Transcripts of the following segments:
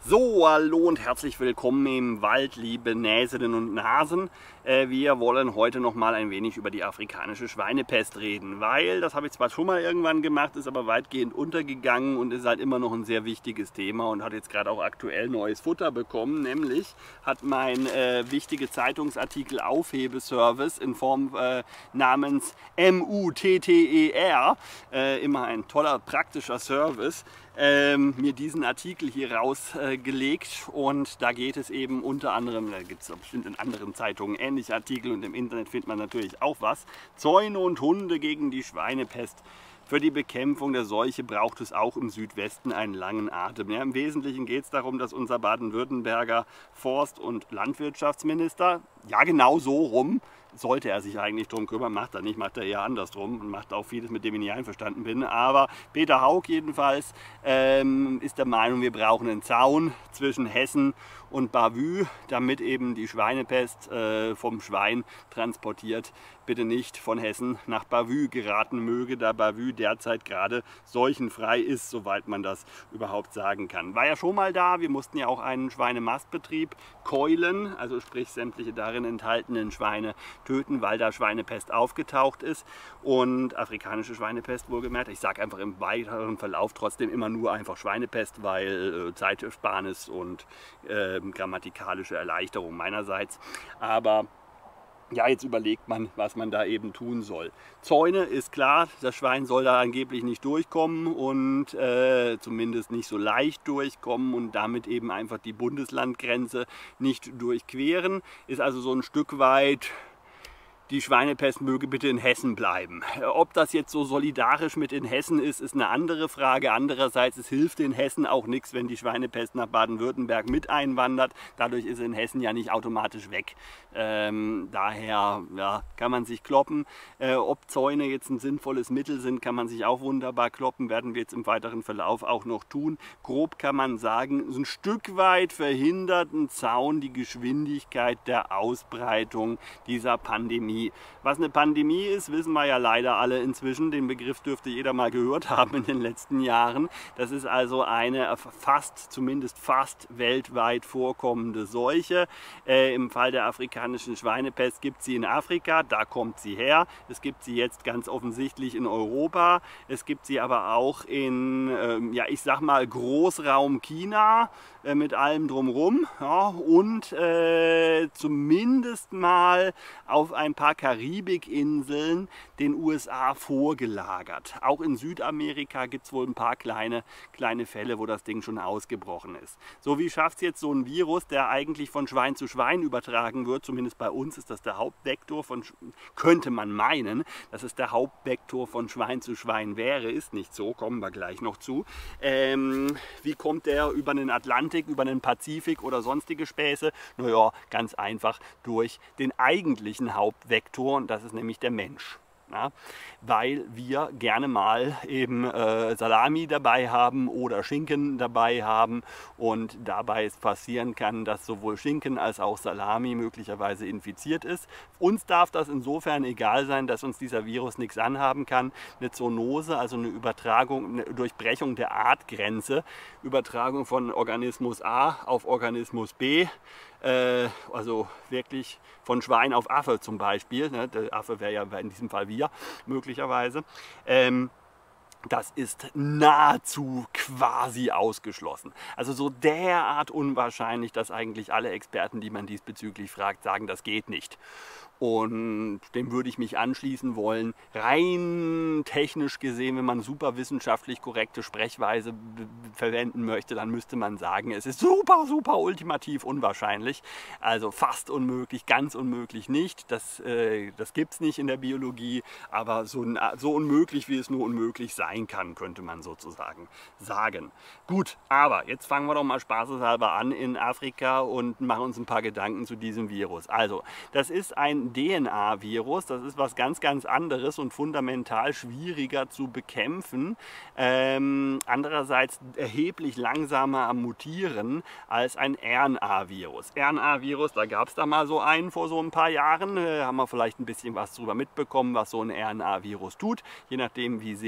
So, hallo und herzlich willkommen im Wald, liebe Näsinnen und Nasen. Wir wollen heute noch mal ein wenig über die afrikanische Schweinepest reden, weil, das habe ich zwar schon mal irgendwann gemacht, ist aber weitgehend untergegangen und ist halt immer noch ein sehr wichtiges Thema und hat jetzt gerade auch aktuell neues Futter bekommen. Nämlich hat mein wichtige Zeitungsartikel Aufhebeservice in Form namens MUTTER, immer ein toller praktischer Service, mir diesen Artikel hier rausgelegt und da geht es eben unter anderem, da gibt es bestimmt in anderen Zeitungen ähnliche Artikel und im Internet findet man natürlich auch was, Zäune und Hunde gegen die Schweinepest. Für die Bekämpfung der Seuche braucht es auch im Südwesten einen langen Atem. Ja, im Wesentlichen geht es darum, dass unser Baden-Württemberger Forst- und Landwirtschaftsminister, ja genau so rum, sollte er sich eigentlich drum kümmern, macht er nicht, macht er eher andersrum und macht auch vieles, mit dem ich nicht einverstanden bin. Aber Peter Hauck jedenfalls ist der Meinung, wir brauchen einen Zaun zwischen Hessen und Bavü, damit eben die Schweinepest vom Schwein transportiert bitte nicht von Hessen nach Bavü geraten möge, da Bavü derzeit gerade seuchenfrei ist, soweit man das überhaupt sagen kann. War ja schon mal da, wir mussten ja auch einen Schweinemastbetrieb keulen, also sprich sämtliche darin enthaltenen Schweine töten, weil da Schweinepest aufgetaucht ist und afrikanische Schweinepest wohlgemerkt. Ich sage einfach im weiteren Verlauf trotzdem immer nur einfach Schweinepest, weil Zeitersparnis und grammatikalische Erleichterung meinerseits. Aber ja, jetzt überlegt man, was man da eben tun soll. Zäune ist klar, das Schwein soll da angeblich nicht durchkommen und zumindest nicht so leicht durchkommen und damit eben einfach die Bundeslandgrenze nicht durchqueren. Ist also so ein Stück weit, die Schweinepest möge bitte in Hessen bleiben. Ob das jetzt so solidarisch mit in Hessen ist, ist eine andere Frage. Andererseits, es hilft in Hessen auch nichts, wenn die Schweinepest nach Baden-Württemberg mit einwandert. Dadurch ist sie in Hessen ja nicht automatisch weg. Daher ja, kann man sich kloppen. Ob Zäune jetzt ein sinnvolles Mittel sind, kann man sich auch wunderbar kloppen. Werden wir jetzt im weiteren Verlauf auch noch tun. Grob kann man sagen, so ein Stück weit verhindert ein Zaun die Geschwindigkeit der Ausbreitung dieser Pandemie. Was eine Pandemie ist, wissen wir ja leider alle inzwischen. Den Begriff dürfte jeder mal gehört haben in den letzten Jahren. Das ist also eine zumindest fast weltweit vorkommende Seuche. Im Fall der afrikanischen Schweinepest gibt es sie in Afrika, da kommt sie her. Es gibt sie jetzt ganz offensichtlich in Europa. Es gibt sie aber auch in, ja, ich sag mal, Großraum China mit allem drumherum. Ja, und zumindest mal auf ein paar Karibikinseln den USA vorgelagert. Auch in Südamerika gibt es wohl ein paar kleine Fälle, wo das Ding schon ausgebrochen ist. So, wie schafft es jetzt so ein Virus, der eigentlich von Schwein zu Schwein übertragen wird, zumindest bei uns ist das der Hauptvektor von, könnte man meinen, dass es der Hauptvektor von Schwein zu Schwein wäre, ist nicht so, kommen wir gleich noch zu. Wie kommt der über den Atlantik, über den Pazifik oder sonstige Späße? Naja, ganz einfach durch den eigentlichen Hauptvektor, und das ist nämlich der Mensch. Ja, weil wir gerne mal eben Salami dabei haben oder Schinken dabei haben und dabei es passieren kann, dass sowohl Schinken als auch Salami möglicherweise infiziert ist. Uns darf das insofern egal sein, dass uns dieser Virus nichts anhaben kann. Eine Zoonose, also eine Übertragung, eine Durchbrechung der Artgrenze, Übertragung von Organismus A auf Organismus B, also wirklich von Schwein auf Affe zum Beispiel, ne? Der Affe wäre ja in diesem Fall wir möglicherweise, das ist nahezu quasi ausgeschlossen. Also so derart unwahrscheinlich, dass eigentlich alle Experten, die man diesbezüglich fragt, sagen, das geht nicht. Und dem würde ich mich anschließen wollen. Rein technisch gesehen, wenn man super wissenschaftlich korrekte Sprechweise verwenden möchte, dann müsste man sagen, es ist super, super ultimativ unwahrscheinlich. Also fast unmöglich, ganz unmöglich nicht. Das gibt es nicht in der Biologie, aber so unmöglich, wie es nur unmöglich sein kann, könnte man sozusagen sagen. Gut, aber jetzt fangen wir doch mal spaßeshalber an in Afrika und machen uns ein paar Gedanken zu diesem Virus. Also, das ist ein DNA-Virus, das ist was ganz, ganz anderes und fundamental schwieriger zu bekämpfen. Andererseits erheblich langsamer am Mutieren als ein RNA-Virus. RNA-Virus, da gab es da mal so einen vor so ein paar Jahren, haben wir vielleicht ein bisschen was drüber mitbekommen, was so ein RNA-Virus tut, je nachdem wie sehr man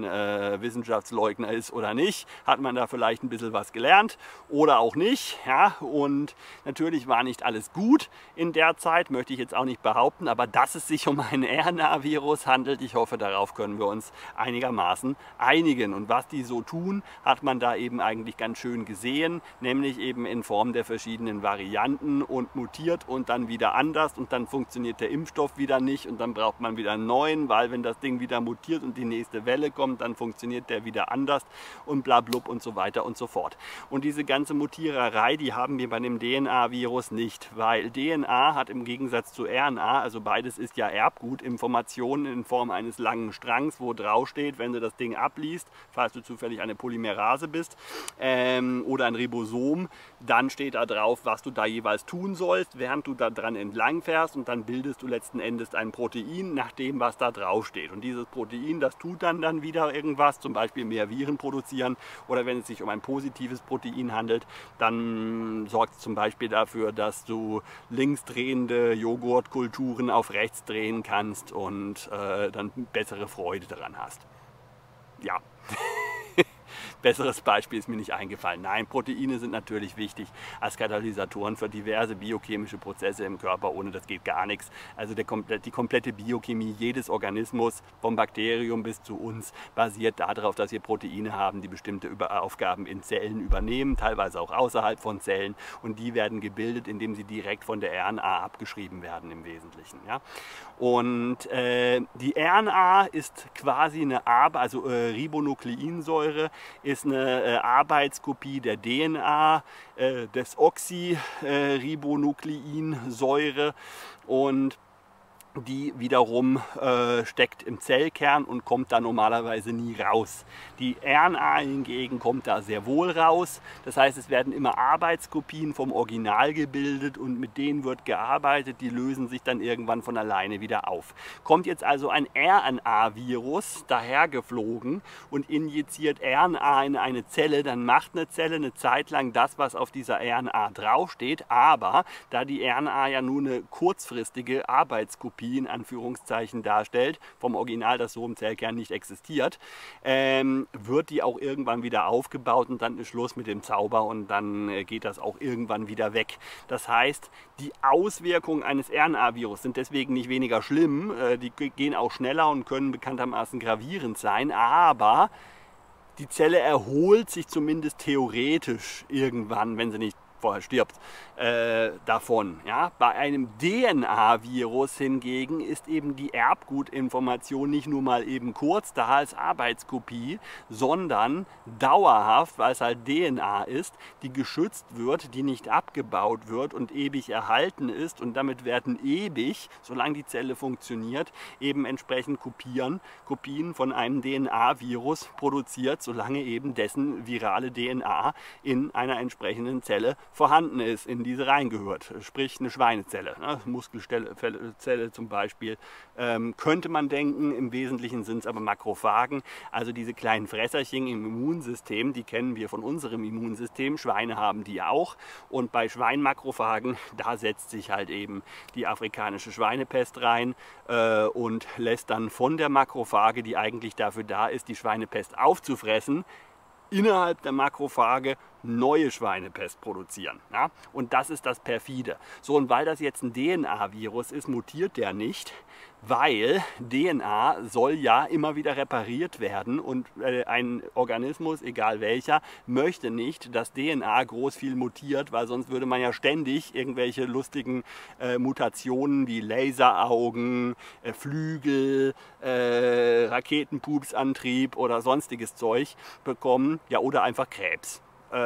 Wissenschaftsleugner ist oder nicht, hat man da vielleicht ein bisschen was gelernt oder auch nicht. Ja? Und natürlich war nicht alles gut in der Zeit, möchte ich jetzt auch nicht behaupten, aber dass es sich um ein RNA-Virus handelt, ich hoffe, darauf können wir uns einigermaßen einigen. Und was die so tun, hat man da eben eigentlich ganz schön gesehen, nämlich eben in Form der verschiedenen Varianten und mutiert und dann wieder anders und dann funktioniert der Impfstoff wieder nicht und dann braucht man wieder einen neuen, weil wenn das Ding wieder mutiert und die nächste Welle kommt, dann funktioniert der wieder anders und bla blub und so weiter und so fort. Und diese ganze Mutiererei, die haben wir bei dem DNA-Virus nicht, weil DNA hat im Gegensatz zu RNA, also beides ist ja Erbgut, Informationen in Form eines langen Strangs, wo drauf steht, wenn du das Ding abliest, falls du zufällig eine Polymerase bist oder ein Ribosom, dann steht da drauf, was du da jeweils tun sollst, während du da dran entlang fährst und dann bildest du letzten Endes ein Protein nach dem, was da drauf steht. Und dieses Protein, das tut dann wieder irgendwas, zum Beispiel mehr Viren produzieren oder wenn es sich um ein positives Protein handelt, dann sorgt es zum Beispiel dafür, dass du linksdrehende Joghurtkulturen auf rechts drehen kannst und dann bessere Freude daran hast. Ja. Besseres Beispiel ist mir nicht eingefallen. Nein, Proteine sind natürlich wichtig als Katalysatoren für diverse biochemische Prozesse im Körper. Ohne das geht gar nichts. Also die komplette Biochemie jedes Organismus, vom Bakterium bis zu uns, basiert darauf, dass wir Proteine haben, die bestimmte Aufgaben in Zellen übernehmen, teilweise auch außerhalb von Zellen. Und die werden gebildet, indem sie direkt von der RNA abgeschrieben werden im Wesentlichen. Ja? Und die RNA ist quasi eine Ribonukleinsäure, ist eine Arbeitskopie der DNA, des Oxyribonukleinsäure und die wiederum steckt im Zellkern und kommt da normalerweise nie raus. Die RNA hingegen kommt da sehr wohl raus. Das heißt, es werden immer Arbeitskopien vom Original gebildet und mit denen wird gearbeitet. Die lösen sich dann irgendwann von alleine wieder auf. Kommt jetzt also ein RNA-Virus dahergeflogen und injiziert RNA in eine Zelle, dann macht eine Zelle eine Zeit lang das, was auf dieser RNA draufsteht. Aber da die RNA ja nur eine kurzfristige Arbeitskopie in Anführungszeichen darstellt, vom Original, das so im Zellkern nicht existiert, wird die auch irgendwann wieder aufgebaut und dann ist Schluss mit dem Zauber und dann geht das auch irgendwann wieder weg. Das heißt, die Auswirkungen eines RNA-Virus sind deswegen nicht weniger schlimm, die gehen auch schneller und können bekanntermaßen gravierend sein, aber die Zelle erholt sich zumindest theoretisch irgendwann, wenn sie nicht vorher stirbt, davon. Ja? Bei einem DNA-Virus hingegen ist eben die Erbgutinformation nicht nur mal eben kurz da als Arbeitskopie, sondern dauerhaft, weil es halt DNA ist, die geschützt wird, die nicht abgebaut wird und ewig erhalten ist und damit werden ewig, solange die Zelle funktioniert, eben entsprechend Kopien von einem DNA-Virus produziert, solange eben dessen virale DNA in einer entsprechenden Zelle vorhanden ist, in diese reingehört, sprich eine Schweinezelle, ne? Muskelzelle zum Beispiel, könnte man denken, im Wesentlichen sind es aber Makrophagen, also diese kleinen Fresserchen im Immunsystem, die kennen wir von unserem Immunsystem, Schweine haben die auch und bei Schweinmakrophagen, da setzt sich halt eben die afrikanische Schweinepest rein und lässt dann von der Makrophage, die eigentlich dafür da ist, die Schweinepest aufzufressen, innerhalb der Makrophage neue Schweinepest produzieren. Ja? Und das ist das Perfide. So, und weil das jetzt ein DNA-Virus ist, mutiert der nicht, weil DNA soll ja immer wieder repariert werden und ein Organismus, egal welcher, möchte nicht, dass DNA groß viel mutiert, weil sonst würde man ja ständig irgendwelche lustigen Mutationen wie Laseraugen, Flügel, Raketenpupsantrieb oder sonstiges Zeug bekommen, ja, oder einfach Krebs.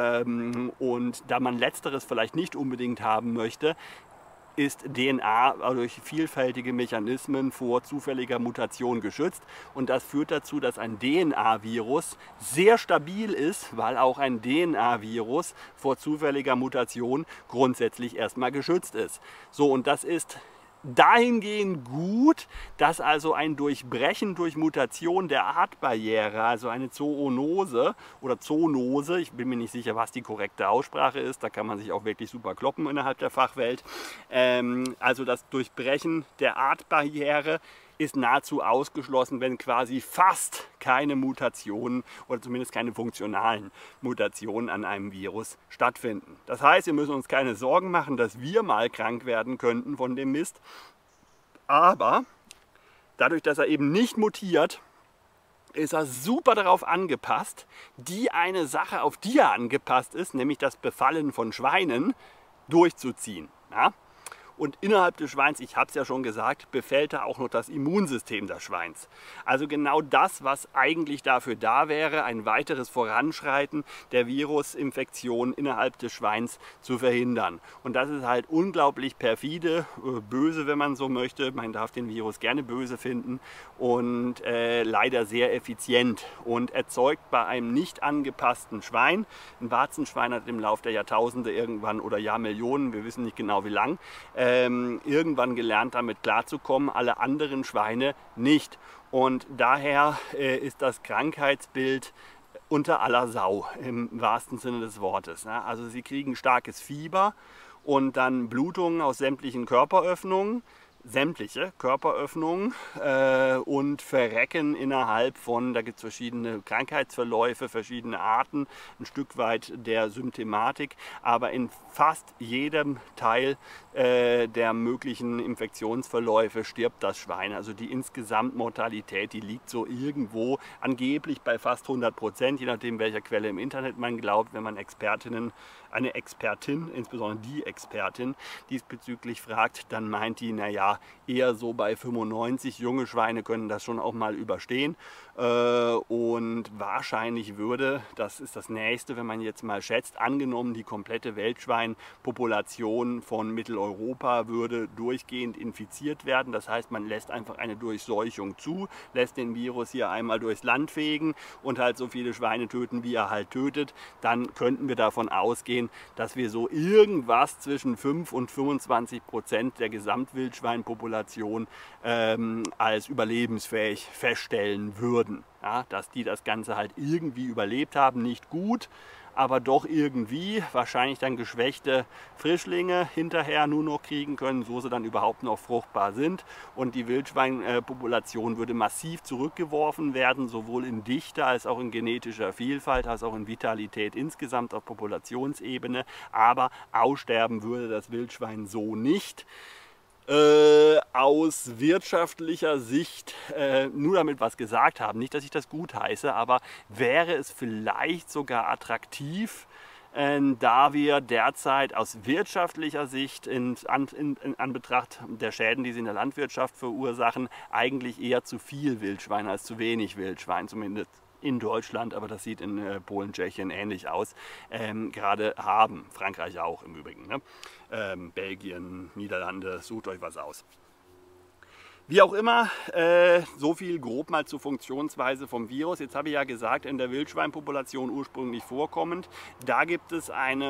Und da man letzteres vielleicht nicht unbedingt haben möchte, ist DNA durch vielfältige Mechanismen vor zufälliger Mutation geschützt und das führt dazu, dass ein DNA-Virus sehr stabil ist, weil auch ein DNA-Virus vor zufälliger Mutation grundsätzlich erstmal geschützt ist. So, und das ist dahingehend gut, dass also ein Durchbrechen durch Mutation der Artbarriere, also eine Zoonose oder Zoonose, ich bin mir nicht sicher, was die korrekte Aussprache ist, da kann man sich auch wirklich super kloppen innerhalb der Fachwelt, also das Durchbrechen der Artbarriere ist nahezu ausgeschlossen, wenn quasi fast keine Mutationen oder zumindest keine funktionalen Mutationen an einem Virus stattfinden. Das heißt, wir müssen uns keine Sorgen machen, dass wir mal krank werden könnten von dem Mist. Aber dadurch, dass er eben nicht mutiert, ist er super darauf angepasst, die eine Sache, auf die er angepasst ist, nämlich das Befallen von Schweinen, durchzuziehen. Ja? Und innerhalb des Schweins, ich habe es ja schon gesagt, befällt er auch noch das Immunsystem des Schweins. Also genau das, was eigentlich dafür da wäre, ein weiteres Voranschreiten der Virusinfektion innerhalb des Schweins zu verhindern. Und das ist halt unglaublich perfide, böse, wenn man so möchte. Man darf den Virus gerne böse finden und leider sehr effizient und erzeugt bei einem nicht angepassten Schwein. Ein Warzenschwein hat im Laufe der Jahrtausende irgendwann oder Jahrmillionen, wir wissen nicht genau wie lang, irgendwann gelernt, damit klarzukommen, alle anderen Schweine nicht. Und daher ist das Krankheitsbild unter aller Sau, im wahrsten Sinne des Wortes. Also sie kriegen starkes Fieber und dann Blutungen aus sämtlichen Körperöffnungen, und verrecken innerhalb von, da gibt es verschiedene Krankheitsverläufe, verschiedene Arten, ein Stück weit der Symptomatik, aber in fast jedem Teil der möglichen Infektionsverläufe stirbt das Schwein. Also die Insgesamtmortalität, die liegt so irgendwo angeblich bei fast 100%, je nachdem welcher Quelle im Internet man glaubt, wenn man eine Expertin, insbesondere die Expertin, diesbezüglich fragt, dann meint die, naja, eher so bei 95. Junge Schweine können das schon auch mal überstehen. Und wahrscheinlich würde, das ist das Nächste, wenn man jetzt mal schätzt, angenommen die komplette Wildschweinpopulation von Mitteleuropa würde durchgehend infiziert werden. Das heißt, man lässt einfach eine Durchseuchung zu, lässt den Virus hier einmal durchs Land fegen und halt so viele Schweine töten, wie er halt tötet. Dann könnten wir davon ausgehen, dass wir so irgendwas zwischen 5 und 25% der Gesamtwildschweinpopulation als überlebensfähig feststellen würden. Ja, dass die das Ganze halt irgendwie überlebt haben, nicht gut, aber doch irgendwie, wahrscheinlich dann geschwächte Frischlinge hinterher nur noch kriegen können, so sie dann überhaupt noch fruchtbar sind. Und die Wildschweinpopulation würde massiv zurückgeworfen werden, sowohl in Dichte als auch in genetischer Vielfalt, als auch in Vitalität insgesamt auf Populationsebene. Aber aussterben würde das Wildschwein so nicht. Aus wirtschaftlicher Sicht, nur damit wir es gesagt haben, nicht, dass ich das gut heiße, aber wäre es vielleicht sogar attraktiv, da wir derzeit aus wirtschaftlicher Sicht in Anbetracht der Schäden, die sie in der Landwirtschaft verursachen, eigentlich eher zu viel Wildschwein als zu wenig Wildschwein, zumindest in Deutschland, aber das sieht in Polen, Tschechien ähnlich aus, gerade haben. Frankreich auch im Übrigen. Ne? Belgien, Niederlande, sucht euch was aus. Wie auch immer, so viel grob mal zur Funktionsweise vom Virus. Jetzt habe ich ja gesagt, in der Wildschweinpopulation ursprünglich vorkommend, da gibt es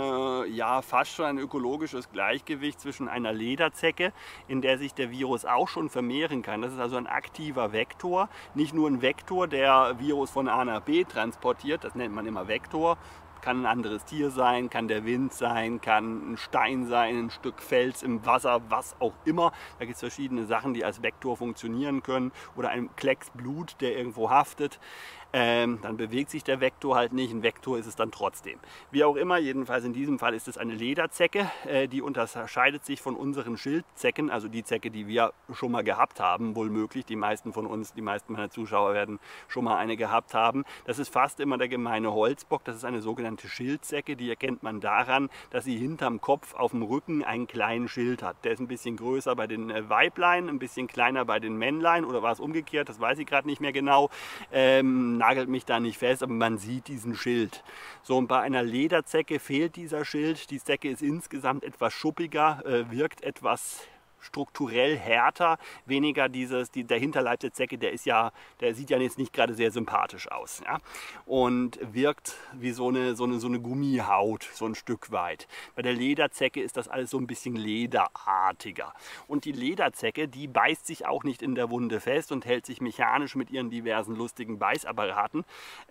fast schon ein ökologisches Gleichgewicht zwischen einer Lederzecke, in der sich der Virus auch schon vermehren kann. Das ist also ein aktiver Vektor, nicht nur ein Vektor, der Virus von A nach B transportiert, das nennt man immer Vektor. Kann ein anderes Tier sein, kann der Wind sein, kann ein Stein sein, ein Stück Fels im Wasser, was auch immer. Da gibt es verschiedene Sachen, die als Vektor funktionieren können. Oder ein Klecks Blut, der irgendwo haftet. Dann bewegt sich der Vektor halt nicht. Ein Vektor ist es dann trotzdem. Wie auch immer, jedenfalls in diesem Fall ist es eine Lederzecke. Die unterscheidet sich von unseren Schildzecken, also die Zecke, die wir schon mal gehabt haben, wohl möglich. Die meisten von uns, die meisten meiner Zuschauer werden schon mal eine gehabt haben. Das ist fast immer der gemeine Holzbock. Das ist eine sogenannte Schildzecke. Die erkennt man daran, dass sie hinterm Kopf auf dem Rücken einen kleinen Schild hat. Der ist ein bisschen größer bei den Weiblein, ein bisschen kleiner bei den Männlein. Oder war es umgekehrt? Das weiß ich gerade nicht mehr genau. Nagelt mich da nicht fest, aber man sieht diesen Schild. So, und bei einer Lederzecke fehlt dieser Schild. Die Zecke ist insgesamt etwas schuppiger, wirkt etwas strukturell härter, weniger der Hinterleib der Zecke, der sieht ja jetzt nicht gerade sehr sympathisch aus, ja? Und wirkt wie so eine Gummihaut, so ein Stück weit. Bei der Lederzecke ist das alles so ein bisschen lederartiger. Und die Lederzecke, die beißt sich auch nicht in der Wunde fest und hält sich mechanisch mit ihren diversen lustigen Beißapparaten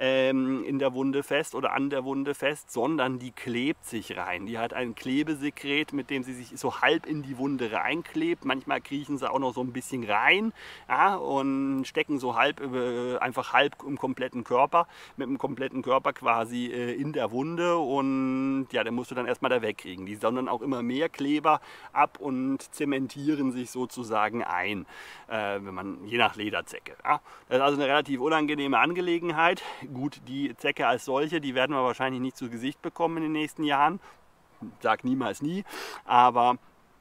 in der Wunde fest oder an der Wunde fest, sondern die klebt sich rein. Die hat ein Klebesekret, mit dem sie sich so halb in die Wunde reinklebt klebt. Manchmal kriechen sie auch noch so ein bisschen rein, ja, und stecken so einfach halb im kompletten Körper, mit dem kompletten Körper quasi in der Wunde, und ja, den musst du dann erstmal da wegkriegen. Die sondern auch immer mehr Kleber ab und zementieren sich sozusagen ein, je nach Lederzecke. Ja. Das ist also eine relativ unangenehme Angelegenheit. Gut, die Zecke als solche, die werden wir wahrscheinlich nicht zu Gesicht bekommen in den nächsten Jahren. Sag niemals nie, aber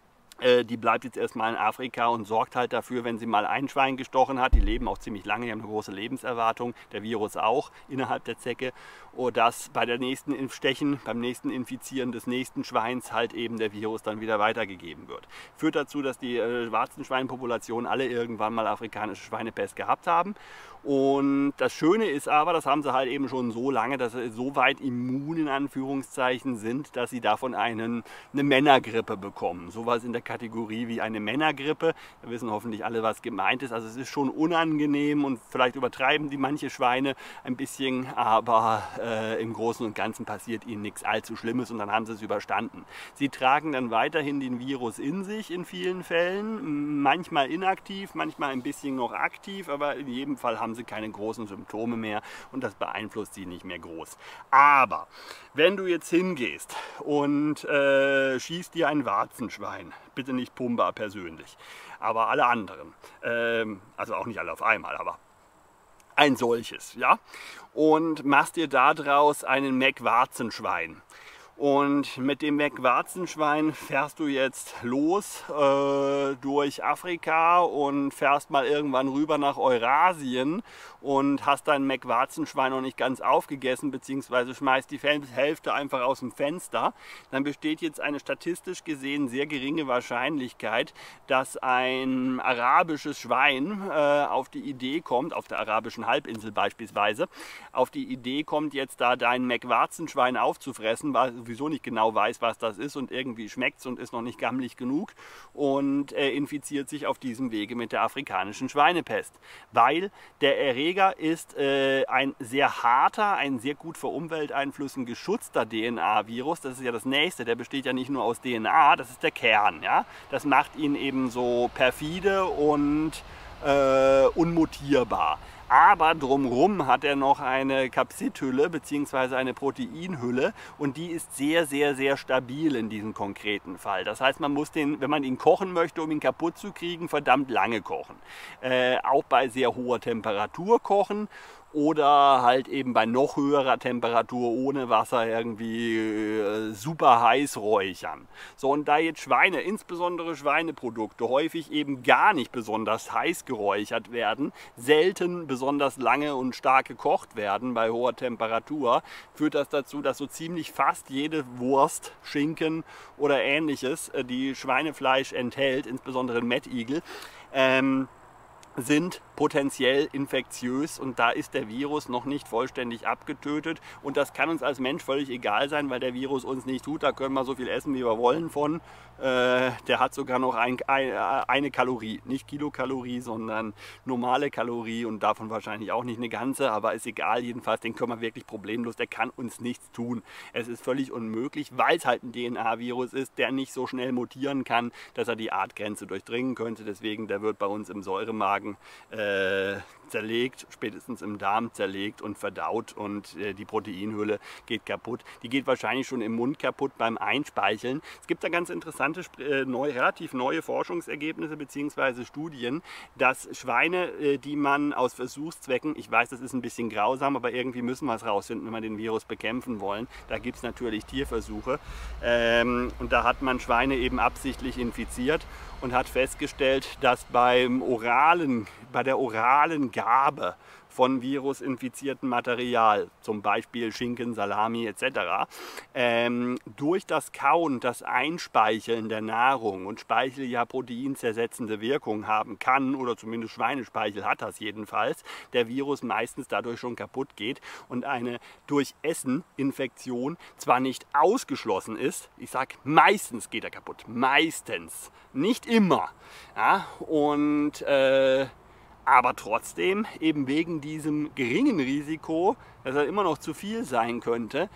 die bleibt jetzt erstmal in Afrika und sorgt halt dafür, wenn sie mal ein Schwein gestochen hat, die leben auch ziemlich lange, die haben eine große Lebenserwartung, der Virus auch innerhalb der Zecke, dass bei der nächsten Stechen, beim nächsten Infizieren des nächsten Schweins halt eben der Virus dann wieder weitergegeben wird. Führt dazu, dass die Warzenschweinpopulationen alle irgendwann mal afrikanische Schweinepest gehabt haben. Und das Schöne ist aber, das haben sie halt eben schon so lange, dass sie so weit immun in Anführungszeichen sind, dass sie davon eine Männergrippe bekommen. Sowas in der Kategorie wie eine Männergrippe. Da wissen hoffentlich alle, was gemeint ist. Also es ist schon unangenehm und vielleicht übertreiben die manche Schweine ein bisschen, aber im Großen und Ganzen passiert ihnen nichts allzu Schlimmes und dann haben sie es überstanden. Sie tragen dann weiterhin den Virus in sich in vielen Fällen, manchmal inaktiv, manchmal ein bisschen noch aktiv, aber in jedem Fall haben sie keine großen Symptome mehr und das beeinflusst sie nicht mehr groß. Aber wenn du jetzt hingehst und schießt dir ein Warzenschwein, bitte nicht Pumba persönlich, aber alle anderen, also auch nicht alle auf einmal, aber ein solches, ja, und machst dir daraus einen Meck-Warzenschwein. Und mit dem Meck-Warzenschwein fährst du jetzt los durch Afrika und fährst mal irgendwann rüber nach Eurasien und hast dein Meck-Warzenschwein noch nicht ganz aufgegessen, beziehungsweise schmeißt die Hälfte einfach aus dem Fenster. Dann besteht jetzt eine statistisch gesehen sehr geringe Wahrscheinlichkeit, dass ein arabisches Schwein auf die Idee kommt, auf der arabischen Halbinsel beispielsweise, auf die Idee kommt, jetzt da dein Meck-Warzenschwein aufzufressen, weil sowieso nicht genau weiß, was das ist und irgendwie schmeckt es und ist noch nicht gammelig genug und infiziert sich auf diesem Wege mit der afrikanischen Schweinepest. Weil der Erreger ist ein sehr harter, ein sehr gut vor Umwelteinflüssen geschützter DNA-Virus. Das ist ja das Nächste, der besteht ja nicht nur aus DNA, das ist der Kern. Ja? Das macht ihn eben so perfide und unmutierbar. Aber drumherum hat er noch eine Capsid-Hülle bzw. eine Proteinhülle und die ist sehr, sehr, sehr stabil in diesem konkreten Fall. Das heißt, man muss den, wenn man ihn kochen möchte, um ihn kaputt zu kriegen, verdammt lange kochen. Auch bei sehr hoher Temperatur kochen. Oder halt eben bei noch höherer Temperatur ohne Wasser irgendwie super heiß räuchern. So, und da jetzt Schweine, insbesondere Schweineprodukte, häufig eben gar nicht besonders heiß geräuchert werden, selten besonders lange und stark gekocht werden bei hoher Temperatur, führt das dazu, dass so ziemlich fast jede Wurst, Schinken oder ähnliches, die Schweinefleisch enthält, insbesondere Mettigel, sind potenziell infektiös und da ist der Virus noch nicht vollständig abgetötet und das kann uns als Mensch völlig egal sein, weil der Virus uns nicht tut, da können wir so viel essen, wie wir wollen von. Der hat sogar noch eine Kalorie, nicht Kilokalorie, sondern normale Kalorie und davon wahrscheinlich auch nicht eine ganze, aber ist egal, jedenfalls den können wir wirklich problemlos, der kann uns nichts tun. Es ist völlig unmöglich, weil es halt ein DNA-Virus ist, der nicht so schnell mutieren kann, dass er die Artgrenze durchdringen könnte, deswegen der wird bei uns im Säuremagen zerlegt, spätestens im Darm zerlegt und verdaut und die Proteinhülle geht kaputt. Die geht wahrscheinlich schon im Mund kaputt beim Einspeicheln. Es gibt da ganz interessante, relativ neue Forschungsergebnisse bzw. Studien, dass Schweine, die man aus Versuchszwecken, ich weiß, das ist ein bisschen grausam, aber irgendwie müssen wir es rausfinden, wenn wir den Virus bekämpfen wollen. Da gibt es natürlich Tierversuche und da hat man Schweine eben absichtlich infiziert und hat festgestellt, dass bei der oralen Gabe von virusinfiziertem Material, zum Beispiel Schinken, Salami etc., durch das Kauen, das Einspeicheln der Nahrung und Speichel ja proteinzersetzende Wirkung haben kann, oder zumindest Schweinespeichel hat das jedenfalls, der Virus meistens dadurch schon kaputt geht und eine durch Essen Infektion zwar nicht ausgeschlossen ist, ich sage meistens geht er kaputt, meistens, nicht immer, ja, und aber trotzdem, eben wegen diesem geringen Risiko, dass er immer noch zu viel sein könnte,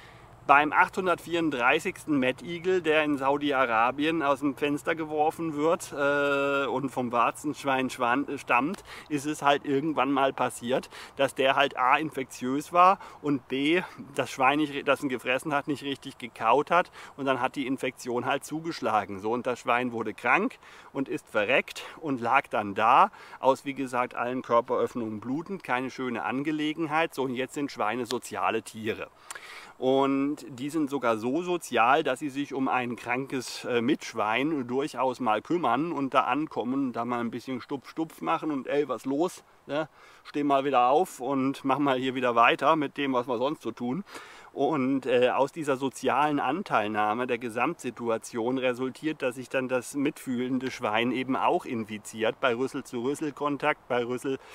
Beim 834. Mettigel, der in Saudi-Arabien aus dem Fenster geworfen wird und vom Warzenschwein stammt, ist es halt irgendwann mal passiert, dass der halt A, infektiös war und B, das Schwein, das ihn gefressen hat, nicht richtig gekaut hat und dann hat die Infektion halt zugeschlagen. So, und das Schwein wurde krank und ist verreckt und lag dann da, aus wie gesagt allen Körperöffnungen blutend, keine schöne Angelegenheit. So, und jetzt sind Schweine soziale Tiere. Und die sind sogar so sozial, dass sie sich um ein krankes Mitschwein durchaus mal kümmern und da ankommen, da mal ein bisschen Stupf machen und ey, was los? Ja, steh mal wieder auf und mach mal hier wieder weiter mit dem, was wir sonst so tun. Und aus dieser sozialen Anteilnahme der Gesamtsituation resultiert, dass sich dann das mitfühlende Schwein eben auch infiziert, bei Rüssel-zu-Rüssel-Kontakt, bei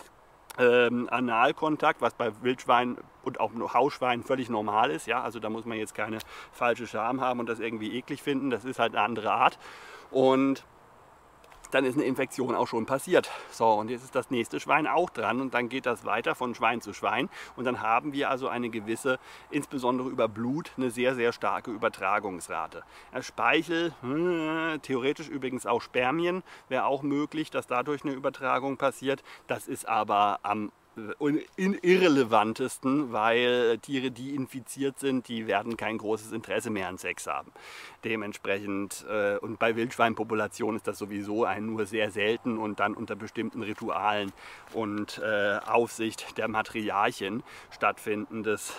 Analkontakt, was bei Wildschweinen und auch Hausschweinen völlig normal ist. Ja? Also da muss man jetzt keine falsche Scham haben und das irgendwie eklig finden. Das ist halt eine andere Art. Und dann ist eine Infektion auch schon passiert. So, und jetzt ist das nächste Schwein auch dran und dann geht das weiter von Schwein zu Schwein und dann haben wir also eine gewisse, insbesondere über Blut, eine sehr, sehr starke Übertragungsrate. Speichel, theoretisch übrigens auch Spermien, wäre auch möglich, dass dadurch eine Übertragung passiert. Das ist aber am irrelevantesten, weil Tiere, die infiziert sind, die werden kein großes Interesse mehr an Sex haben. Dementsprechend, und bei Wildschweinpopulationen ist das sowieso nur sehr selten und dann unter bestimmten Ritualen und Aufsicht der Matriarchen stattfindendes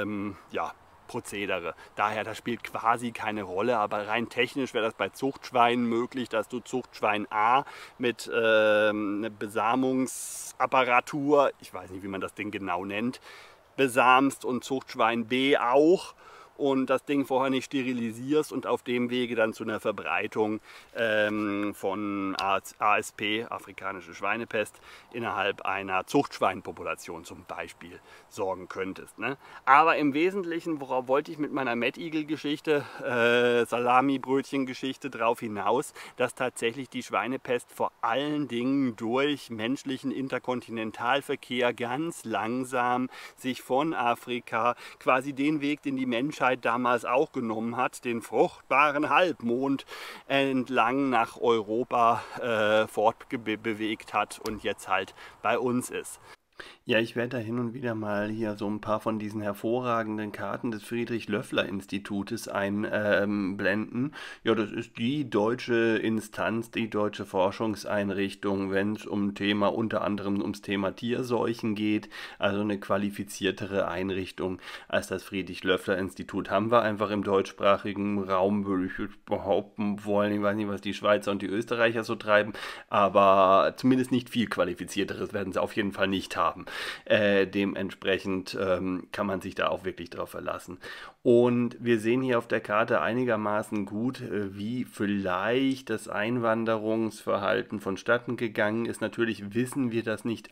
Prozedere. Daher, das spielt quasi keine Rolle, aber rein technisch wäre das bei Zuchtschweinen möglich, dass du Zuchtschwein A mit einer Besamungsapparatur, ich weiß nicht, wie man das Ding genau nennt, besamst und Zuchtschwein B auch und das Ding vorher nicht sterilisierst und auf dem Wege dann zu einer Verbreitung von ASP, afrikanische Schweinepest, innerhalb einer Zuchtschweinpopulation zum Beispiel sorgen könntest. Ne? Aber im Wesentlichen, worauf wollte ich mit meiner Mettigel-Geschichte, Salami-Brötchen-Geschichte drauf hinaus, dass tatsächlich die Schweinepest vor allen Dingen durch menschlichen Interkontinentalverkehr ganz langsam sich von Afrika quasi den Weg, den die Menschheit damals auch genommen hat, den fruchtbaren Halbmond entlang nach Europa fortbewegt hat und jetzt halt bei uns ist. Ja, ich werde da hin und wieder mal hier so ein paar von diesen hervorragenden Karten des Friedrich-Löffler-Institutes einblenden. Ja, das ist die deutsche Instanz, die deutsche Forschungseinrichtung, wenn es unter anderem ums Thema Tierseuchen geht, also eine qualifiziertere Einrichtung als das Friedrich-Löffler-Institut haben wir einfach im deutschsprachigen Raum, würde ich behaupten wollen. Ich weiß nicht, was die Schweizer und die Österreicher so treiben, aber zumindest nicht viel qualifizierteres werden sie auf jeden Fall nicht haben. Dementsprechend kann man sich da auch wirklich drauf verlassen. Und wir sehen hier auf der Karte einigermaßen gut, wie vielleicht das Einwanderungsverhalten vonstatten gegangen ist. Natürlich wissen wir das nicht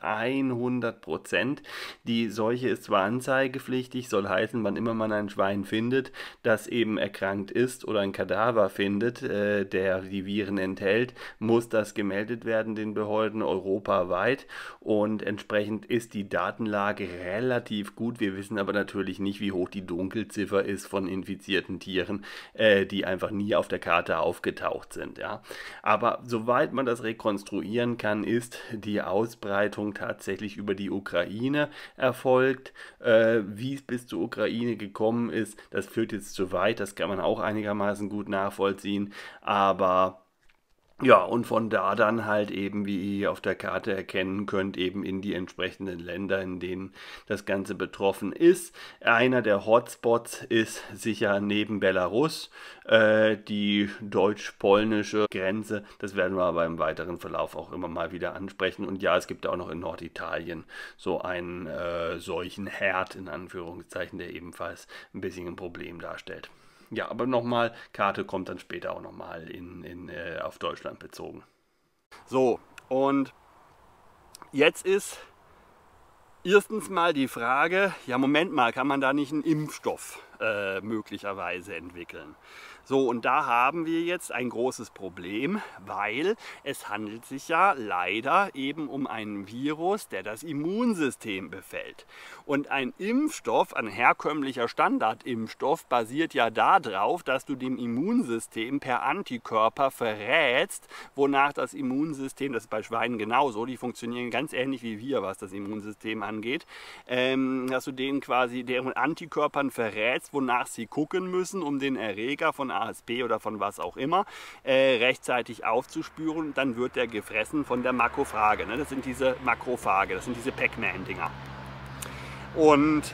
100%. Die Seuche ist zwar anzeigepflichtig, soll heißen, wann immer man ein Schwein findet, das eben erkrankt ist oder ein Kadaver findet, der die Viren enthält, muss das gemeldet werden den Behörden europaweit und entsprechend ist die Datenlage relativ gut. Wir wissen aber natürlich nicht, wie hoch die Dunkelziffer ist von infizierten Tieren, die einfach nie auf der Karte aufgetaucht sind. Ja. Aber soweit man das rekonstruieren kann, ist die Ausbreitung tatsächlich über die Ukraine erfolgt. Wie es bis zur Ukraine gekommen ist, das führt jetzt zu weit, das kann man auch einigermaßen gut nachvollziehen, aber ja, und von da dann halt eben, wie ihr auf der Karte erkennen könnt, eben in die entsprechenden Länder, in denen das Ganze betroffen ist. Einer der Hotspots ist sicher neben Belarus die deutsch-polnische Grenze. Das werden wir aber im weiteren Verlauf auch immer mal wieder ansprechen. Und ja, es gibt auch noch in Norditalien so einen solchen Herd, in Anführungszeichen, der ebenfalls ein bisschen ein Problem darstellt. Ja, aber nochmal, Karte kommt dann später auch nochmal auf Deutschland bezogen. So, und jetzt ist erstens mal die Frage, ja Moment mal, kann man da nicht einen Impfstoff möglicherweise entwickeln. So, und da haben wir jetzt ein großes Problem, weil es handelt sich ja leider eben um einen Virus, der das Immunsystem befällt. Und ein Impfstoff, ein herkömmlicher Standardimpfstoff, basiert ja darauf, dass du dem Immunsystem per Antikörper verrätst, wonach das Immunsystem, das ist bei Schweinen genauso, die funktionieren ganz ähnlich wie wir, was das Immunsystem angeht, dass du denen quasi deren Antikörpern verrätst, wonach sie gucken müssen, um den Erreger von ASP oder von was auch immer rechtzeitig aufzuspüren. Dann wird der gefressen von der Makrophage. Ne? Das sind diese Makrophage, das sind diese Pac-Man-Dinger. Und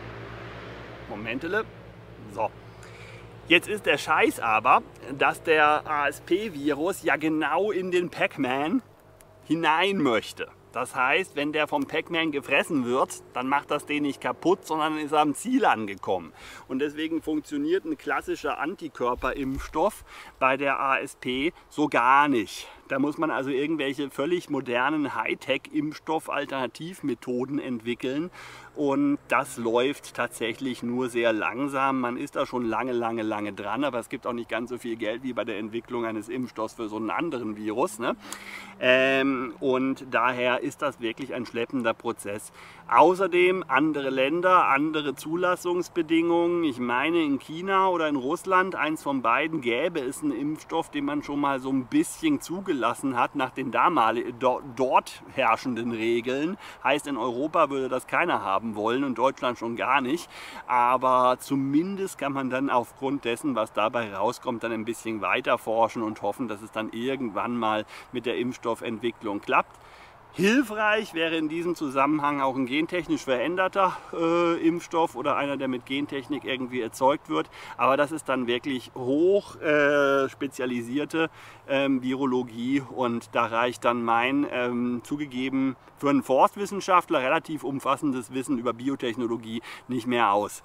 Momentele. So. Jetzt ist der Scheiß aber, dass der ASP-Virus ja genau in den Pac-Man hinein möchte. Das heißt, wenn der vom Pac-Man gefressen wird, dann macht das den nicht kaputt, sondern ist am Ziel angekommen. Und deswegen funktioniert ein klassischer Antikörperimpfstoff bei der ASP so gar nicht. Da muss man also irgendwelche völlig modernen Hightech-Impfstoff-Alternativmethoden entwickeln. Und das läuft tatsächlich nur sehr langsam. Man ist da schon lange dran, aber es gibt auch nicht ganz so viel Geld wie bei der Entwicklung eines Impfstoffs für so einen anderen Virus. Ne? Und daher ist das wirklich ein schleppender Prozess. Außerdem andere Länder, andere Zulassungsbedingungen. Ich meine, in China oder in Russland, eins von beiden, gäbe es einen Impfstoff, den man schon mal so ein bisschen zugelassen hat nach den dort herrschenden Regeln. Heißt, in Europa würde das keiner haben wollen und Deutschland schon gar nicht. Aber zumindest kann man dann aufgrund dessen, was dabei rauskommt, dann ein bisschen weiter forschen und hoffen, dass es dann irgendwann mal mit der Impfstoffentwicklung klappt. Hilfreich wäre in diesem Zusammenhang auch ein gentechnisch veränderter Impfstoff oder einer, der mit Gentechnik irgendwie erzeugt wird. Aber das ist dann wirklich hoch spezialisierte Virologie und da reicht dann mein zugegeben für einen Forstwissenschaftler relativ umfassendes Wissen über Biotechnologie nicht mehr aus.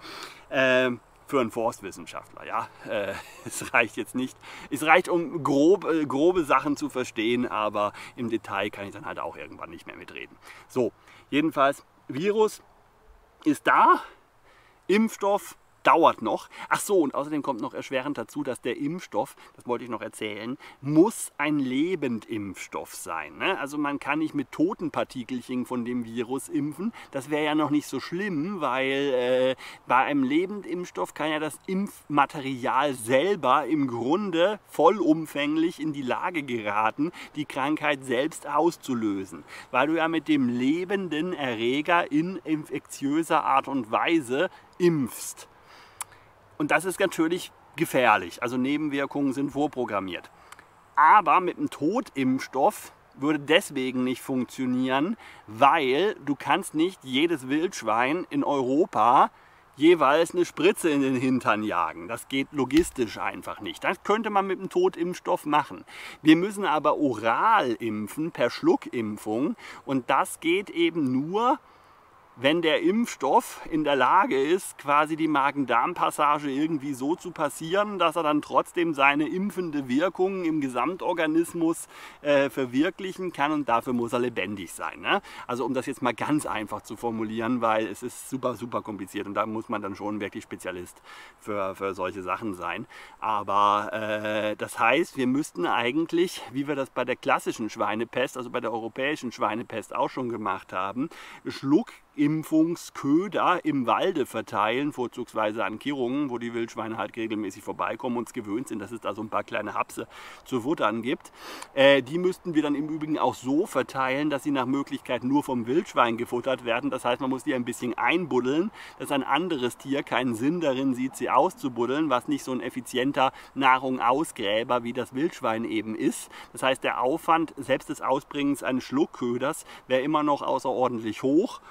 Für einen Forstwissenschaftler, ja. Es reicht jetzt nicht. Es reicht, um grobe Sachen zu verstehen, aber im Detail kann ich dann halt auch irgendwann nicht mehr mitreden. So, jedenfalls, Virus ist da, Impfstoff dauert noch. Ach so, und außerdem kommt noch erschwerend dazu, dass der Impfstoff, das wollte ich noch erzählen, muss ein Lebendimpfstoff sein. Ne? Also man kann nicht mit toten Partikelchen von dem Virus impfen. Das wäre ja noch nicht so schlimm, weil bei einem Lebendimpfstoff kann ja das Impfmaterial selber im Grunde vollumfänglich in die Lage geraten, die Krankheit selbst auszulösen. Weil du ja mit dem lebenden Erreger in infektiöser Art und Weise impfst. Und das ist natürlich gefährlich, also Nebenwirkungen sind vorprogrammiert. Aber mit einem Totimpfstoff würde deswegen nicht funktionieren, weil du kannst nicht jedes Wildschwein in Europa jeweils eine Spritze in den Hintern jagen. Das geht logistisch einfach nicht. Das könnte man mit einem Totimpfstoff machen. Wir müssen aber oral impfen, per Schluckimpfung, und das geht eben nur, wenn der Impfstoff in der Lage ist, quasi die Magen-Darm-Passage irgendwie so zu passieren, dass er dann trotzdem seine impfende Wirkung im Gesamtorganismus verwirklichen kann, und dafür muss er lebendig sein. Ne? Also um das jetzt mal ganz einfach zu formulieren, weil es ist super kompliziert und da muss man dann schon wirklich Spezialist für solche Sachen sein. Aber das heißt, wir müssten eigentlich, wie wir das bei der klassischen Schweinepest, also bei der europäischen Schweinepest auch schon gemacht haben, Schluckimpfungsköder im Walde verteilen, vorzugsweise an Kirrungen, wo die Wildschweine halt regelmäßig vorbeikommen und es gewöhnt sind, dass es da so ein paar kleine Hapse zu futtern gibt. Die müssten wir dann im Übrigen auch so verteilen, dass sie nach Möglichkeit nur vom Wildschwein gefuttert werden. Das heißt, man muss die ein bisschen einbuddeln, dass ein anderes Tier keinen Sinn darin sieht, sie auszubuddeln, was nicht so ein effizienter Nahrung-Ausgräber wie das Wildschwein eben ist. Das heißt, der Aufwand selbst des Ausbringens eines Schluckköders wäre immer noch außerordentlich hoch.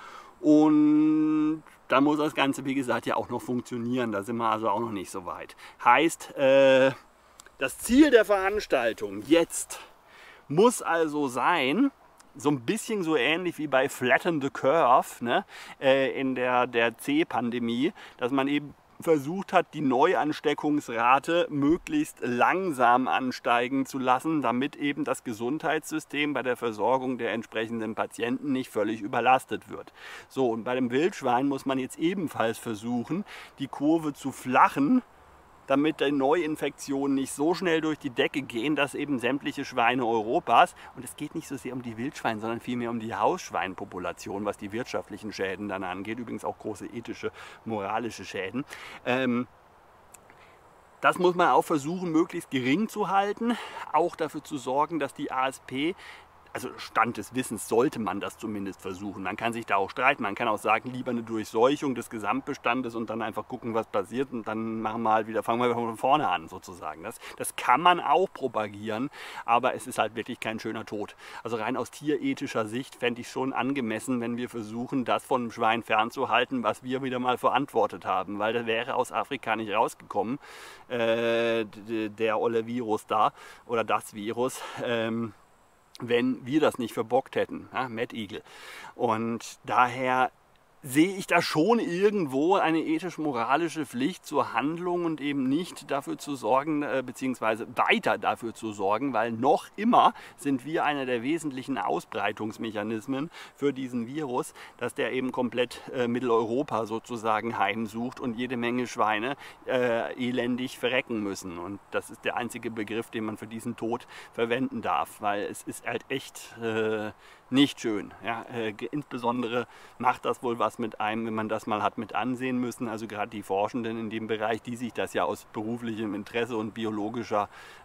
Und da muss das Ganze, wie gesagt, ja auch noch funktionieren. Da sind wir also auch noch nicht so weit. Heißt, das Ziel der Veranstaltung jetzt muss also sein, so ein bisschen so ähnlich wie bei Flatten the Curve, ne, in der C-Pandemie, dass man eben versucht hat, die Neuansteckungsrate möglichst langsam ansteigen zu lassen, damit eben das Gesundheitssystem bei der Versorgung der entsprechenden Patienten nicht völlig überlastet wird. So, und bei dem Wildschwein muss man jetzt ebenfalls versuchen, die Kurve zu flachen, damit die Neuinfektionen nicht so schnell durch die Decke gehen, dass eben sämtliche Schweine Europas, und es geht nicht so sehr um die Wildschweine, sondern vielmehr um die Hausschweinpopulation, was die wirtschaftlichen Schäden dann angeht, übrigens auch große ethische, moralische Schäden. Das muss man auch versuchen, möglichst gering zu halten, auch dafür zu sorgen, dass die ASP, also Stand des Wissens sollte man das zumindest versuchen. Man kann sich da auch streiten, man kann auch sagen, lieber eine Durchseuchung des Gesamtbestandes und dann einfach gucken, was passiert, und dann fangen wir wieder von vorne an sozusagen. Das kann man auch propagieren, aber es ist halt wirklich kein schöner Tod. Also rein aus tierethischer Sicht fände ich schon angemessen, wenn wir versuchen, das von dem Schwein fernzuhalten, was wir wieder mal verantwortet haben, weil das wäre aus Afrika nicht rausgekommen, der olle Virus da oder das Virus. Wenn wir das nicht verbockt hätten, ja, Mad Eagle. Und daher sehe ich da schon irgendwo eine ethisch-moralische Pflicht zur Handlung und eben nicht dafür zu sorgen, beziehungsweise weiter dafür zu sorgen, weil noch immer sind wir einer der wesentlichen Ausbreitungsmechanismen für diesen Virus, dass der eben komplett Mitteleuropa sozusagen heimsucht und jede Menge Schweine elendig verrecken müssen. Und das ist der einzige Begriff, den man für diesen Tod verwenden darf, weil es ist halt echt nicht schön. Ja, insbesondere macht das wohl was mit einem, wenn man das mal hat mit ansehen müssen. Also gerade die Forschenden in dem Bereich, die sich das ja aus beruflichem Interesse und biologischer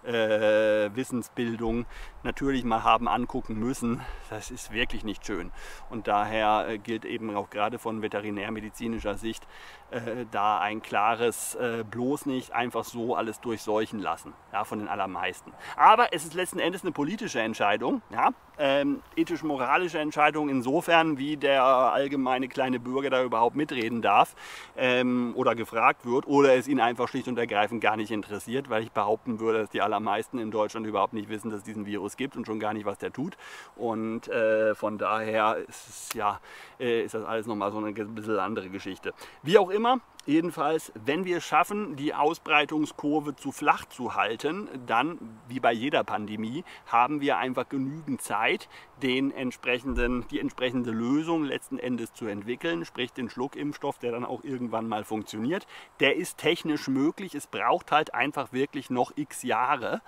Wissensbildung natürlich mal haben angucken müssen. Das ist wirklich nicht schön. Und daher gilt eben auch gerade von veterinärmedizinischer Sicht da ein klares bloß nicht einfach so alles durchseuchen lassen, ja, von den allermeisten. Aber es ist letzten Endes eine politische Entscheidung, ja, ethisch-moralische Entscheidung insofern, wie der allgemeine kleine Bürger da überhaupt mitreden darf oder gefragt wird, oder es ihn einfach schlicht und ergreifend gar nicht interessiert, weil ich behaupten würde, dass die allermeisten in Deutschland überhaupt nicht wissen, dass es diesen Virus gibt und schon gar nicht, was der tut. Und von daher ist das alles nochmal so eine bisschen andere Geschichte. Wie auch immer, jedenfalls, wenn wir es schaffen, die Ausbreitungskurve zu flach zu halten, dann, wie bei jeder Pandemie, haben wir einfach genügend Zeit, die entsprechende Lösung letzten Endes zu entwickeln, sprich den Schluckimpfstoff, der dann auch irgendwann mal funktioniert. Der ist technisch möglich, es braucht halt einfach wirklich noch x Jahre,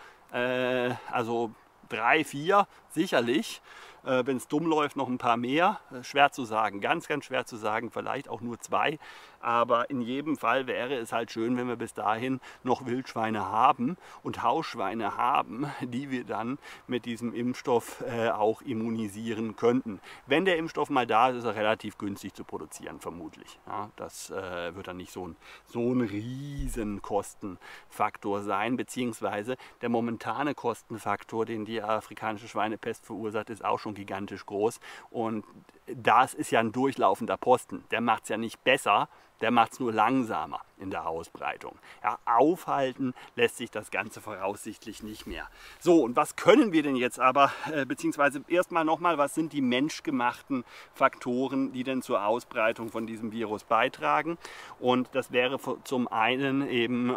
also 3, 4 sicherlich. Wenn es dumm läuft, noch ein paar mehr. Schwer zu sagen, ganz, ganz schwer zu sagen, vielleicht auch nur 2. Aber in jedem Fall wäre es halt schön, wenn wir bis dahin noch Wildschweine haben und Hausschweine haben, die wir dann mit diesem Impfstoff auch immunisieren könnten. Wenn der Impfstoff mal da ist, ist er relativ günstig zu produzieren, vermutlich. Ja, das wird dann nicht so ein riesen Kostenfaktor sein, beziehungsweise der momentane Kostenfaktor, den die afrikanische Schweinepest verursacht, ist auch schon gigantisch groß. Und das ist ja ein durchlaufender Posten. Der macht es ja nicht besser, der macht es nur langsamer in der Ausbreitung. Ja, aufhalten lässt sich das Ganze voraussichtlich nicht mehr. So, und was können wir denn jetzt aber, beziehungsweise erstmal nochmal, was sind die menschgemachten Faktoren, die denn zur Ausbreitung von diesem Virus beitragen? Und das wäre zum einen eben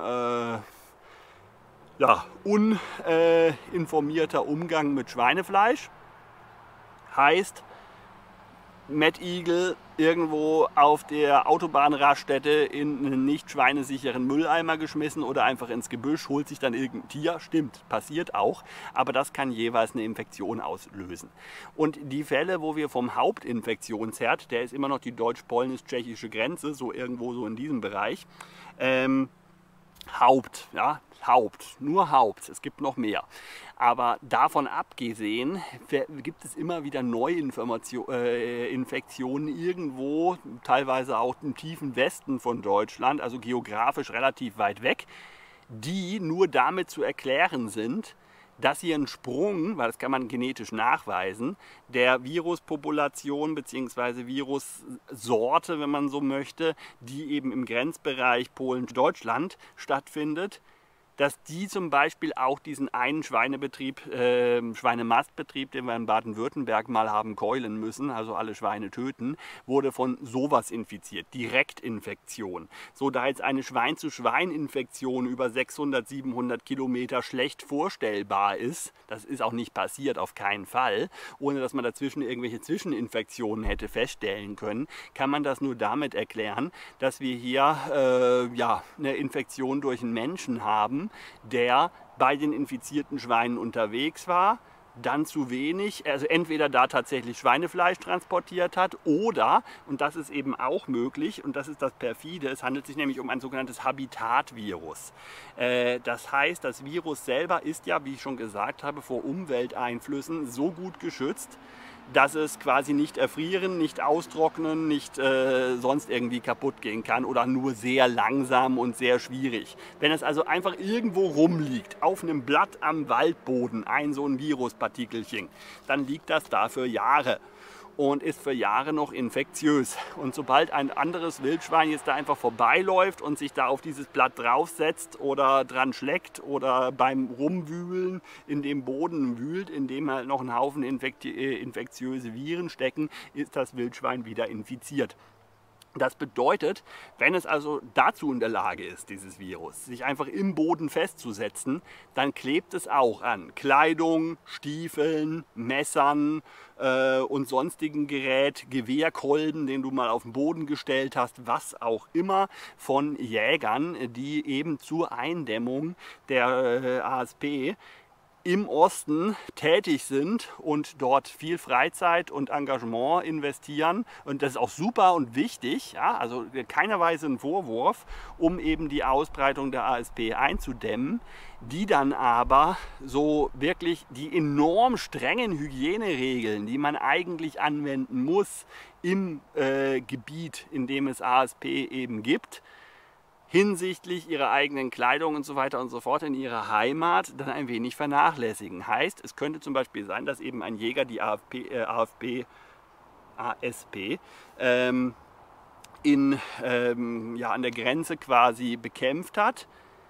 uninformierter Umgang mit Schweinefleisch. Heißt, Mad Eagle irgendwo auf der Autobahnraststätte in einen nicht schweinesicheren Mülleimer geschmissen oder einfach ins Gebüsch, holt sich dann irgendein Tier. Stimmt, passiert auch, aber das kann jeweils eine Infektion auslösen. Und die Fälle, wo wir vom Hauptinfektionsherd, der ist immer noch die deutsch-polnisch-tschechische Grenze, so irgendwo so in diesem Bereich, nur Haupt, es gibt noch mehr. Aber davon abgesehen gibt es immer wieder Neuinfektionen irgendwo, teilweise auch im tiefen Westen von Deutschland, also geografisch relativ weit weg, die nur damit zu erklären sind, dass hier ein Sprung, weil das kann man genetisch nachweisen, der Viruspopulation bzw. Virussorte, wenn man so möchte, die eben im Grenzbereich Polen-Deutschland stattfindet, dass die zum Beispiel auch diesen einen Schweinebetrieb, Schweinemastbetrieb, den wir in Baden-Württemberg mal haben keulen müssen, also alle Schweine töten, wurde von sowas infiziert, Direktinfektion. So, da jetzt eine Schwein-zu-Schwein-Infektion über 600, 700 Kilometer schlecht vorstellbar ist, das ist auch nicht passiert, auf keinen Fall, ohne dass man dazwischen irgendwelche Zwischeninfektionen hätte feststellen können, kann man das nur damit erklären, dass wir hier ja, eine Infektion durch einen Menschen haben, der bei den infizierten Schweinen unterwegs war, dann zu wenig, also entweder da tatsächlich Schweinefleisch transportiert hat oder, und das ist eben auch möglich, und das ist das perfide, es handelt sich nämlich um ein sogenanntes Habitatvirus. Das heißt, das Virus selber ist ja, wie ich schon gesagt habe, vor Umwelteinflüssen so gut geschützt, dass es quasi nicht erfrieren, nicht austrocknen, nicht sonst irgendwie kaputt gehen kann oder nur sehr langsam und sehr schwierig. Wenn es also einfach irgendwo rumliegt, auf einem Blatt am Waldboden, so ein Viruspartikelchen, dann liegt das da für Jahre und ist für Jahre noch infektiös. Und sobald ein anderes Wildschwein jetzt da einfach vorbeiläuft und sich da auf dieses Blatt draufsetzt oder dran schleckt oder beim Rumwühlen in dem Boden wühlt, in dem halt noch ein Haufen infektiöse Viren stecken, ist das Wildschwein wieder infiziert. Das bedeutet, wenn es also dazu in der Lage ist, dieses Virus, sich einfach im Boden festzusetzen, dann klebt es auch an Kleidung, Stiefeln, Messern und sonstigen Gerät, Gewehrkolben, den du mal auf den Boden gestellt hast, was auch immer, von Jägern, die eben zur Eindämmung der ASP im Osten tätig sind und dort viel Freizeit und Engagement investieren. Und das ist auch super und wichtig, ja, also keinerweise ein Vorwurf, um eben die Ausbreitung der ASP einzudämmen, die dann aber so wirklich die enorm strengen Hygieneregeln, die man eigentlich anwenden muss im Gebiet, in dem es ASP eben gibt, hinsichtlich ihrer eigenen Kleidung und so weiter und so fort in ihrer Heimat dann ein wenig vernachlässigen. Heißt, es könnte zum Beispiel sein, dass eben ein Jäger die ASP ja, an der Grenze quasi bekämpft hat,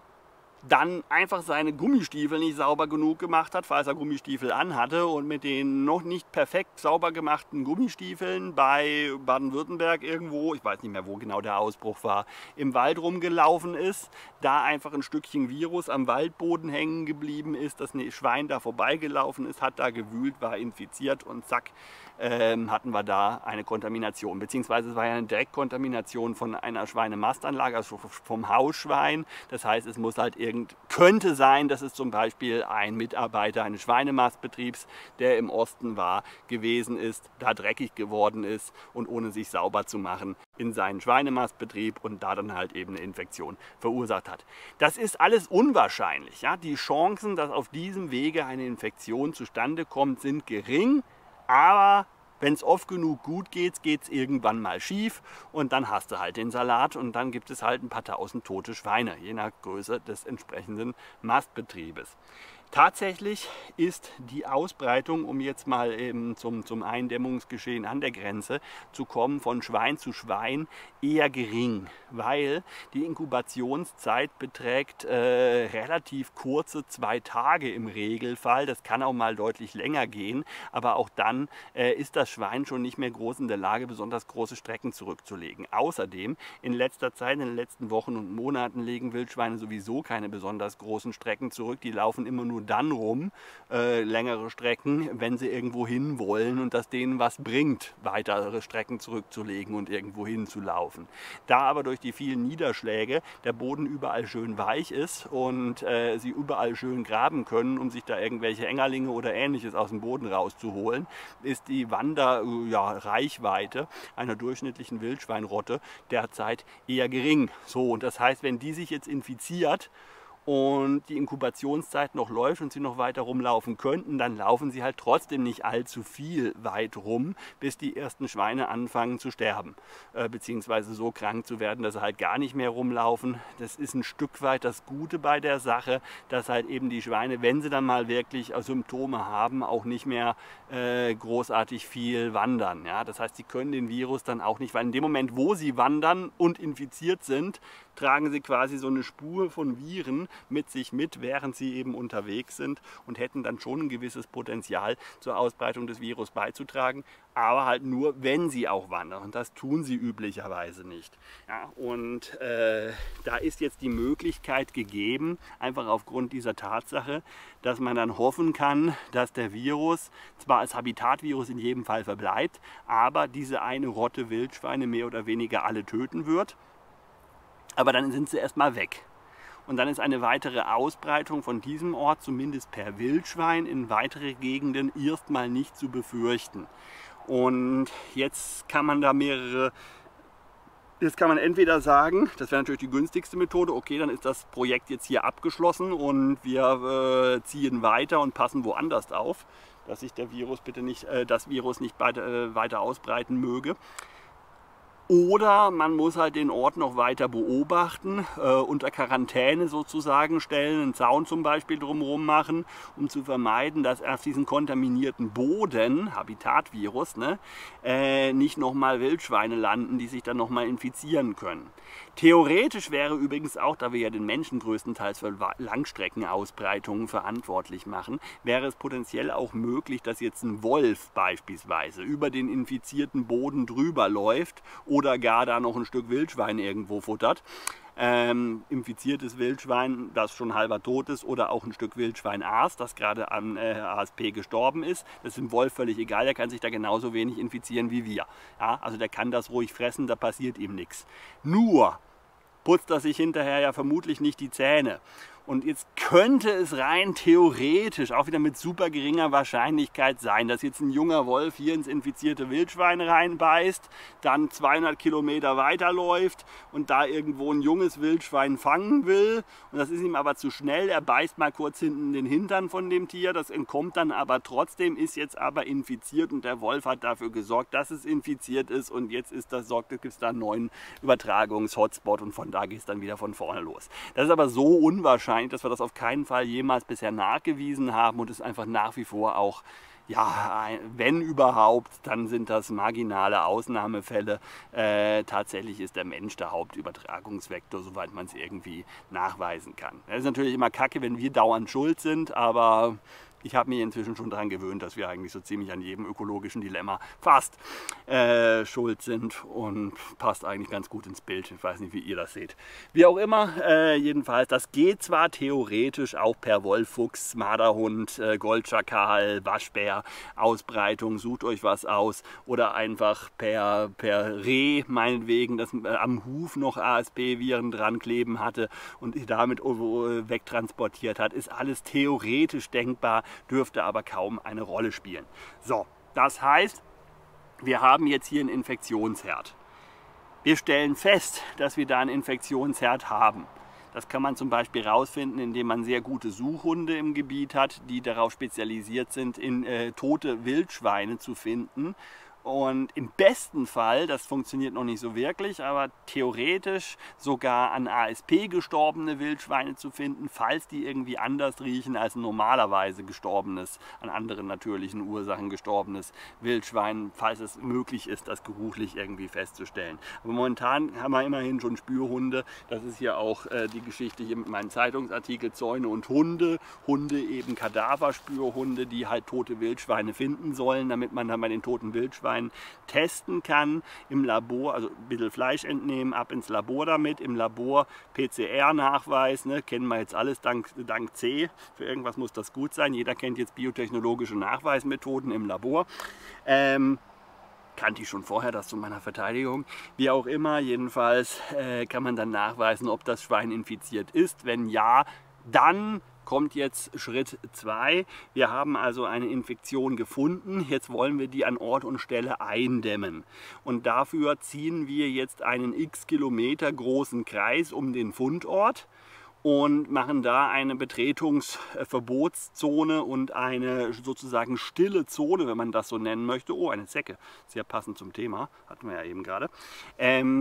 dann einfach seine Gummistiefel nicht sauber genug gemacht hat, falls er Gummistiefel anhatte, und mit den noch nicht perfekt sauber gemachten Gummistiefeln bei Baden-Württemberg irgendwo, ich weiß nicht mehr, wo genau der Ausbruch war, im Wald rumgelaufen ist, da einfach ein Stückchen Virus am Waldboden hängen geblieben ist, das Schwein da vorbeigelaufen ist, hat da gewühlt, war infiziert und zack, hatten wir da eine Kontamination, beziehungsweise es war ja eine Direktkontamination von einer Schweinemastanlage, also vom Hausschwein. Das heißt, es muss halt könnte sein, dass es zum Beispiel ein Mitarbeiter eines Schweinemastbetriebs, der im Osten war, gewesen ist, da dreckig geworden ist und ohne sich sauber zu machen in seinen Schweinemastbetrieb und da dann halt eben eine Infektion verursacht hat. Das ist alles unwahrscheinlich. Ja? Die Chancen, dass auf diesem Wege eine Infektion zustande kommt, sind gering. Aber wenn es oft genug gut geht, geht es irgendwann mal schief und dann hast du halt den Salat und dann gibt es halt ein paar tausend tote Schweine, je nach Größe des entsprechenden Mastbetriebes. Tatsächlich ist die Ausbreitung, um jetzt mal eben zum Eindämmungsgeschehen an der Grenze zu kommen, von Schwein zu Schwein eher gering, weil die Inkubationszeit beträgt relativ kurze 2 Tage im Regelfall. Das kann auch mal deutlich länger gehen, aber auch dann ist das Schwein schon nicht mehr groß in der Lage, besonders große Strecken zurückzulegen. Außerdem, in letzter Zeit, in den letzten Wochen und Monaten, legen Wildschweine sowieso keine besonders großen Strecken zurück. Die laufen immer nur dann rum, längere Strecken, wenn sie irgendwo hin wollen und das denen was bringt, weitere Strecken zurückzulegen und irgendwo hinzulaufen. Da aber durch die vielen Niederschläge der Boden überall schön weich ist und sie überall schön graben können, um sich da irgendwelche Engerlinge oder ähnliches aus dem Boden rauszuholen, ist die Wanderreichweite einer durchschnittlichen Wildschweinrotte derzeit eher gering. So, und das heißt, wenn die sich jetzt infiziert und die Inkubationszeit noch läuft und sie noch weiter rumlaufen könnten, dann laufen sie halt trotzdem nicht allzu viel weit rum, bis die ersten Schweine anfangen zu sterben, beziehungsweise so krank zu werden, dass sie halt gar nicht mehr rumlaufen. Das ist ein Stück weit das Gute bei der Sache, dass halt eben die Schweine, wenn sie dann mal wirklich Symptome haben, auch nicht mehr großartig viel wandern. Ja? Das heißt, sie können den Virus dann auch nicht, weil in dem Moment, wo sie wandern und infiziert sind, tragen sie quasi so eine Spur von Viren mit sich mit, während sie eben unterwegs sind und hätten dann schon ein gewisses Potenzial zur Ausbreitung des Virus beizutragen, aber halt nur, wenn sie auch wandern. Und das tun sie üblicherweise nicht. Ja, und da ist jetzt die Möglichkeit gegeben, einfach aufgrund dieser Tatsache, dass man dann hoffen kann, dass der Virus zwar als Habitatvirus in jedem Fall verbleibt, aber diese eine Rotte Wildschweine mehr oder weniger alle töten wird. Aber dann sind sie erstmal weg. Und dann ist eine weitere Ausbreitung von diesem Ort, zumindest per Wildschwein, in weitere Gegenden erstmal nicht zu befürchten. Und jetzt kann man da jetzt kann man entweder sagen, das wäre natürlich die günstigste Methode, okay, dann ist das Projekt jetzt hier abgeschlossen und wir ziehen weiter und passen woanders auf, dass sich der Virus bitte nicht, das Virus nicht weiter ausbreiten möge. Oder man muss halt den Ort noch weiter beobachten, unter Quarantäne sozusagen stellen, einen Zaun zum Beispiel drumherum machen, um zu vermeiden, dass auf diesen kontaminierten Boden, Habitatvirus, ne, nicht nochmal Wildschweine landen, die sich dann nochmal infizieren können. Theoretisch wäre übrigens auch, da wir ja den Menschen größtenteils für Langstreckenausbreitungen verantwortlich machen, wäre es potenziell auch möglich, dass jetzt ein Wolf beispielsweise über den infizierten Boden drüber läuft oder gar da noch ein Stück Wildschwein irgendwo futtert. Infiziertes Wildschwein, das schon halber tot ist, oder auch ein Stück Wildschwein Aas, das gerade an ASP gestorben ist. Das ist dem Wolf völlig egal, der kann sich da genauso wenig infizieren wie wir. Ja, also der kann das ruhig fressen, da passiert ihm nichts. Nur putzt er sich hinterher ja vermutlich nicht die Zähne. Und jetzt könnte es rein theoretisch, auch wieder mit super geringer Wahrscheinlichkeit sein, dass jetzt ein junger Wolf hier ins infizierte Wildschwein reinbeißt, dann 200 Kilometer weiterläuft und da irgendwo ein junges Wildschwein fangen will. Und das ist ihm aber zu schnell. Er beißt mal kurz hinten den Hintern von dem Tier, das entkommt dann aber trotzdem, ist jetzt aber infiziert und der Wolf hat dafür gesorgt, dass es infiziert ist und jetzt gibt es da einen neuen Übertragungs-Hotspot und von da geht es dann wieder von vorne los. Das ist aber so unwahrscheinlich, dass wir das auf keinen Fall jemals bisher nachgewiesen haben und es einfach nach wie vor auch, ja, wenn überhaupt, dann sind das marginale Ausnahmefälle. Tatsächlich ist der Mensch der Hauptübertragungsvektor, soweit man es irgendwie nachweisen kann. Das ist natürlich immer kacke, wenn wir dauernd schuld sind, aber ich habe mich inzwischen schon daran gewöhnt, dass wir eigentlich so ziemlich an jedem ökologischen Dilemma fast schuld sind und passt eigentlich ganz gut ins Bild. Ich weiß nicht, wie ihr das seht. Wie auch immer, jedenfalls, das geht zwar theoretisch auch per Wolf, Fuchs, Marderhund, Goldschakal, Waschbär, Ausbreitung, sucht euch was aus, oder einfach per Reh, meinetwegen, das am Huf noch ASP-Viren dran kleben hatte und damit wegtransportiert hat, ist alles theoretisch denkbar, dürfte aber kaum eine Rolle spielen. So, das heißt, wir haben jetzt hier einen Infektionsherd. Wir stellen fest, dass wir da einen Infektionsherd haben. Das kann man zum Beispiel herausfinden, indem man sehr gute Suchhunde im Gebiet hat, die darauf spezialisiert sind, tote Wildschweine zu finden. Und im besten Fall, das funktioniert noch nicht so wirklich, aber theoretisch sogar an ASP gestorbene Wildschweine zu finden, falls die irgendwie anders riechen als normalerweise gestorbenes, an anderen natürlichen Ursachen gestorbenes Wildschwein, falls es möglich ist, das geruchlich irgendwie festzustellen. Aber momentan haben wir immerhin schon Spürhunde. Das ist hier auch die Geschichte hier mit meinem Zeitungsartikel Zäune und Hunde. Hunde eben Kadaverspürhunde, die halt tote Wildschweine finden sollen, damit man dann bei den toten Wildschweinen testen kann im Labor, also ein bisschen Fleisch entnehmen, ab ins Labor damit, im Labor PCR-Nachweis, ne, kennen wir jetzt alles dank C, für irgendwas muss das gut sein, jeder kennt jetzt biotechnologische Nachweismethoden im Labor. Kannte ich schon vorher, das zu meiner Verteidigung. Wie auch immer, jedenfalls kann man dann nachweisen, ob das Schwein infiziert ist. Wenn ja, dann kommt jetzt Schritt 2. Wir haben also eine Infektion gefunden. Jetzt wollen wir die an Ort und Stelle eindämmen. Und dafür ziehen wir jetzt einen x Kilometer großen Kreis um den Fundort und machen da eine Betretungsverbotszone und eine sozusagen stille Zone, wenn man das so nennen möchte. Oh, eine Zecke. Sehr passend zum Thema. Hatten wir ja eben gerade.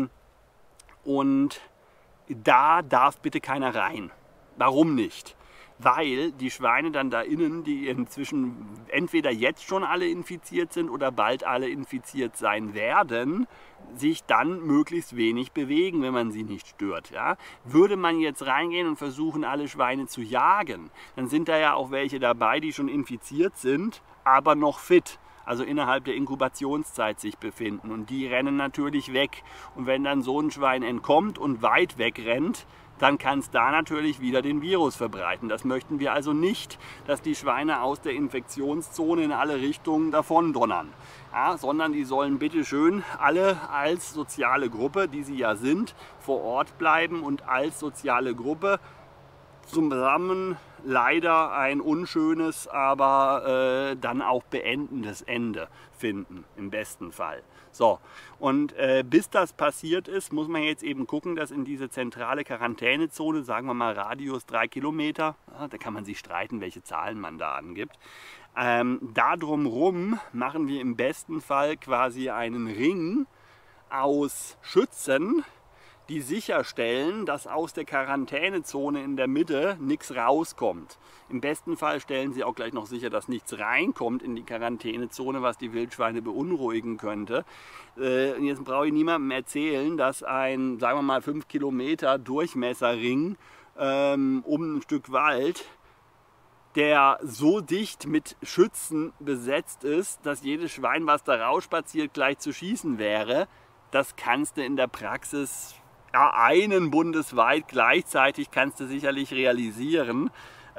Und da darf bitte keiner rein. Warum nicht? weil die Schweine dann da innen, die inzwischen entweder jetzt schon alle infiziert sind oder bald alle infiziert sein werden, sich dann möglichst wenig bewegen, wenn man sie nicht stört. Ja? Würde man jetzt reingehen und versuchen, alle Schweine zu jagen, dann sind da ja auch welche dabei, die schon infiziert sind, aber noch fit, also innerhalb der Inkubationszeit sich befinden. Und die rennen natürlich weg. Und wenn dann so ein Schwein entkommt und weit wegrennt, dann kann es da natürlich wieder den Virus verbreiten. Das möchten wir also nicht, dass die Schweine aus der Infektionszone in alle Richtungen davondonnern. Ja, sondern die sollen bitte schön alle als soziale Gruppe, die sie ja sind, vor Ort bleiben und als soziale Gruppe zusammen leider ein unschönes, aber dann auch beendendes Ende finden, im besten Fall. So, und bis das passiert ist, muss man jetzt eben gucken, dass in diese zentrale Quarantänezone, sagen wir mal Radius 3 Kilometer, ja, da kann man sich streiten, welche Zahlen man da angibt, da drumherum machen wir im besten Fall quasi einen Ring aus Schützen, die sicherstellen, dass aus der Quarantänezone in der Mitte nichts rauskommt. Im besten Fall stellen sie auch gleich noch sicher, dass nichts reinkommt in die Quarantänezone, was die Wildschweine beunruhigen könnte. Und jetzt brauche ich niemandem erzählen, dass ein, sagen wir mal, 5 Kilometer Durchmesserring um ein Stück Wald, der so dicht mit Schützen besetzt ist, dass jedes Schwein, was da rausspaziert, gleich zu schießen wäre. Das kannst du in der Praxis, ja, einen bundesweit gleichzeitig kannst du sicherlich realisieren.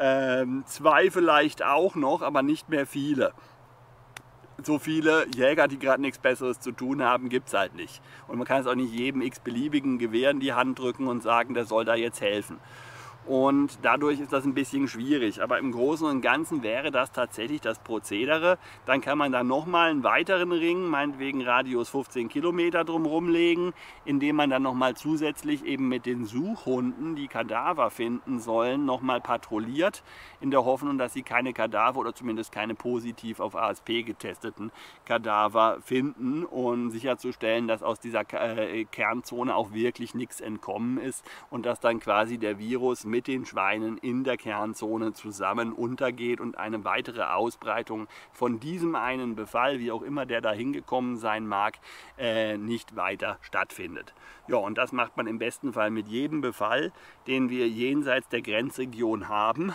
2 vielleicht auch noch, aber nicht mehr viele. So viele Jäger, die gerade nichts Besseres zu tun haben, gibt es halt nicht. Und man kann es auch nicht jedem x-beliebigen Gewehr in die Hand drücken und sagen, der soll da jetzt helfen. Und dadurch ist das ein bisschen schwierig. Aber im Großen und Ganzen wäre das tatsächlich das Prozedere. Dann kann man da nochmal einen weiteren Ring, meinetwegen Radius 15 Kilometer drumherum legen, indem man dann nochmal zusätzlich eben mit den Suchhunden, die Kadaver finden sollen, nochmal patrouilliert, in der Hoffnung, dass sie keine Kadaver oder zumindest keine positiv auf ASP getesteten Kadaver finden und sicherzustellen, dass aus dieser Kernzone auch wirklich nichts entkommen ist und dass dann quasi der Virus mit den Schweinen in der Kernzone zusammen untergeht und eine weitere Ausbreitung von diesem einen Befall, wie auch immer der da hingekommen sein mag, nicht weiter stattfindet. Ja, und das macht man im besten Fall mit jedem Befall, den wir jenseits der Grenzregion haben.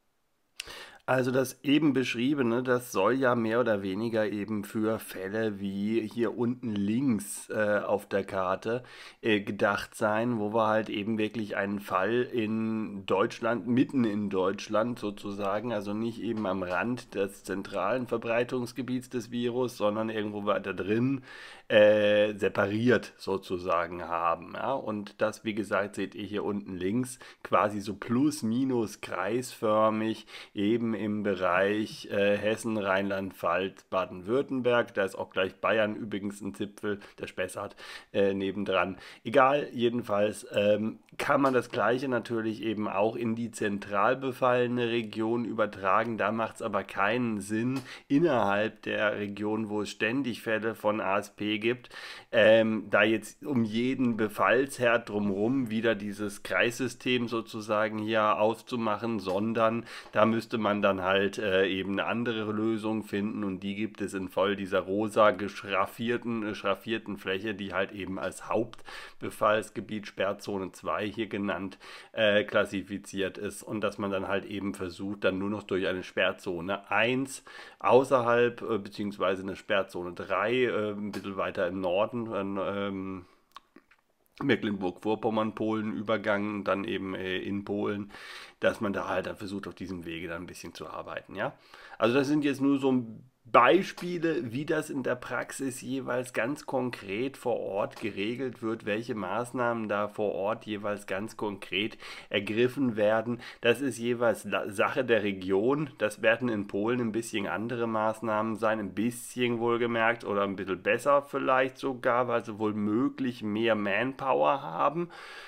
Also das eben beschriebene, das soll ja mehr oder weniger eben für Fälle wie hier unten links auf der Karte gedacht sein, wo wir halt eben wirklich einen Fall in Deutschland, mitten in Deutschland sozusagen, also nicht eben am Rand des zentralen Verbreitungsgebiets des Virus, sondern irgendwo weiter drin, separiert sozusagen haben. Ja? Und das, wie gesagt, seht ihr hier unten links, quasi so plus minus kreisförmig eben im Bereich Hessen, Rheinland-Pfalz, Baden-Württemberg. Da ist auch gleich Bayern übrigens ein Zipfel, der Spessart nebendran. Egal, jedenfalls kann man das Gleiche natürlich eben auch in die zentral befallene Region übertragen. Da macht es aber keinen Sinn, innerhalb der Region, wo es ständig Fälle von ASP gibt, da jetzt um jeden Befallsherd drumherum wieder dieses Kreissystem sozusagen hier aufzumachen, sondern da müsste man dann halt eben eine andere Lösung finden und die gibt es in voll dieser rosa schraffierten Fläche, die halt eben als Hauptbefallsgebiet Sperrzone 2 hier genannt klassifiziert ist und dass man dann halt eben versucht, dann nur noch durch eine Sperrzone 1 außerhalb beziehungsweise eine Sperrzone 3 ein bisschen weiter im Norden Mecklenburg-Vorpommern, Polen, Übergang, dann eben in Polen, dass man da halt dann versucht, auf diesem Wege dann ein bisschen zu arbeiten, ja. Also das sind jetzt nur so Beispiele, wie das in der Praxis jeweils ganz konkret vor Ort geregelt wird, welche Maßnahmen da vor Ort jeweils ganz konkret ergriffen werden. Das ist jeweils Sache der Region. Das werden in Polen ein bisschen andere Maßnahmen sein, ein bisschen wohlgemerkt oder ein bisschen besser vielleicht sogar, weil sie wohl möglich mehr Manpower haben.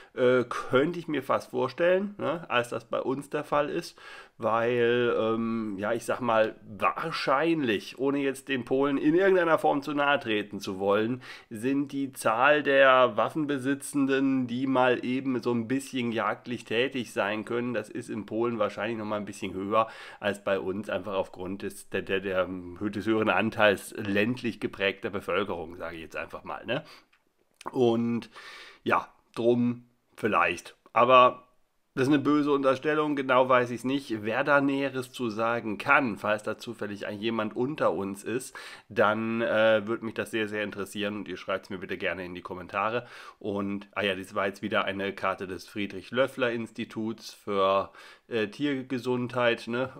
könnte ich mir fast vorstellen, ne, als das bei uns der Fall ist, weil, ja, ich sag mal, wahrscheinlich, ohne jetzt den Polen in irgendeiner Form zu nahe treten zu wollen, sind die Zahl der Waffenbesitzenden, die mal eben so ein bisschen jagdlich tätig sein können, das ist in Polen wahrscheinlich noch mal ein bisschen höher als bei uns, einfach aufgrund des höheren Anteils ländlich geprägter Bevölkerung, sage ich jetzt einfach mal, ne? Und ja, drum vielleicht. Aber das ist eine böse Unterstellung, genau weiß ich es nicht. Wer da Näheres zu sagen kann, falls da zufällig jemand unter uns ist, dann würde mich das sehr, sehr interessieren und ihr schreibt es mir bitte gerne in die Kommentare. Und, ja, das war jetzt wieder eine Karte des Friedrich-Löffler-Instituts für Tiergesundheit, ne?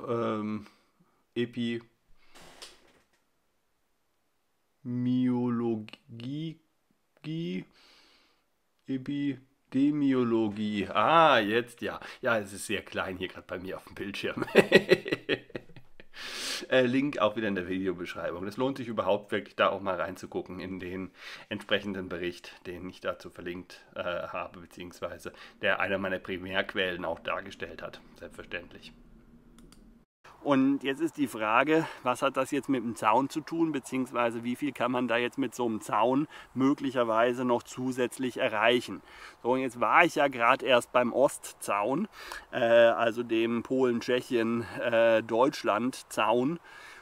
Epidemiologie, Epidemiologie. Ah, jetzt ja. Ja, es ist sehr klein hier gerade bei mir auf dem Bildschirm. Link auch wieder in der Videobeschreibung. Es lohnt sich überhaupt wirklich da auch mal reinzugucken in den entsprechenden Bericht, den ich dazu verlinkt habe, beziehungsweise der einer meiner Primärquellen auch dargestellt hat, selbstverständlich. Und jetzt ist die Frage, was hat das jetzt mit dem Zaun zu tun, beziehungsweise wie viel kann man da jetzt mit so einem Zaun möglicherweise noch zusätzlich erreichen. So, und jetzt war ich ja gerade erst beim Ostzaun, also dem Polen-Tschechien-Deutschland-Zaun.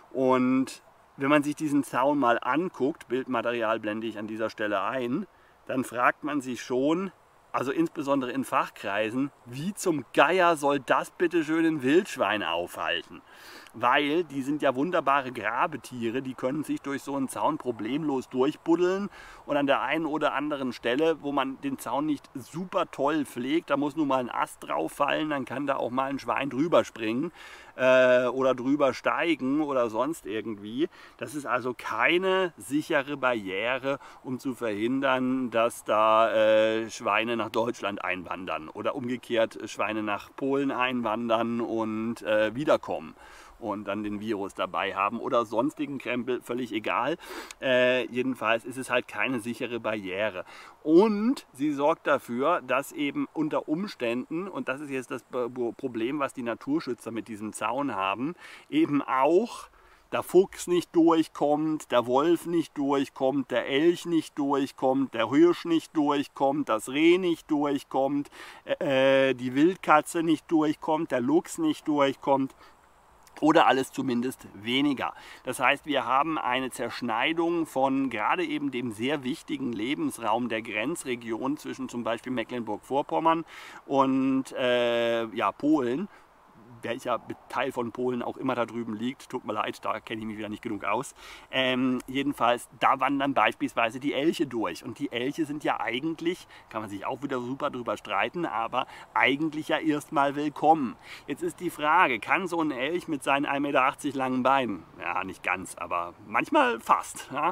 Und wenn man sich diesen Zaun mal anguckt, Bildmaterial blende ich an dieser Stelle ein, dann fragt man sich schon, also insbesondere in Fachkreisen, wie zum Geier soll das bitte schön ein Wildschwein aufhalten? Weil die sind ja wunderbare Grabetiere, die können sich durch so einen Zaun problemlos durchbuddeln und an der einen oder anderen Stelle, wo man den Zaun nicht super toll pflegt, da muss nur mal ein Ast drauf fallen, dann kann da auch mal ein Schwein drüber springen oder drüber steigen oder sonst irgendwie. Das ist also keine sichere Barriere, um zu verhindern, dass da Schweine nach Deutschland einwandern oder umgekehrt Schweine nach Polen einwandern und wiederkommen und dann den Virus dabei haben oder sonstigen Krempel, völlig egal. Jedenfalls ist es halt keine sichere Barriere. Und sie sorgt dafür, dass eben unter Umständen, und das ist jetzt das Problem, was die Naturschützer mit diesem Zaun haben, eben auch der Fuchs nicht durchkommt, der Wolf nicht durchkommt, der Elch nicht durchkommt, der Hirsch nicht durchkommt, das Reh nicht durchkommt, die Wildkatze nicht durchkommt, der Luchs nicht durchkommt. Oder alles zumindest weniger. Das heißt, wir haben eine Zerschneidung von gerade eben dem sehr wichtigen Lebensraum der Grenzregion zwischen zum Beispiel Mecklenburg-Vorpommern und ja, Polen, welcher Teil von Polen auch immer da drüben liegt. Tut mir leid, da kenne ich mich wieder nicht genug aus. Jedenfalls, da wandern beispielsweise die Elche durch. Und die Elche sind ja eigentlich, kann man sich auch wieder super drüber streiten, aber eigentlich ja erstmal willkommen. Jetzt ist die Frage, kann so ein Elch mit seinen 1,80 Meter langen Beinen, ja nicht ganz, aber manchmal fast, ja,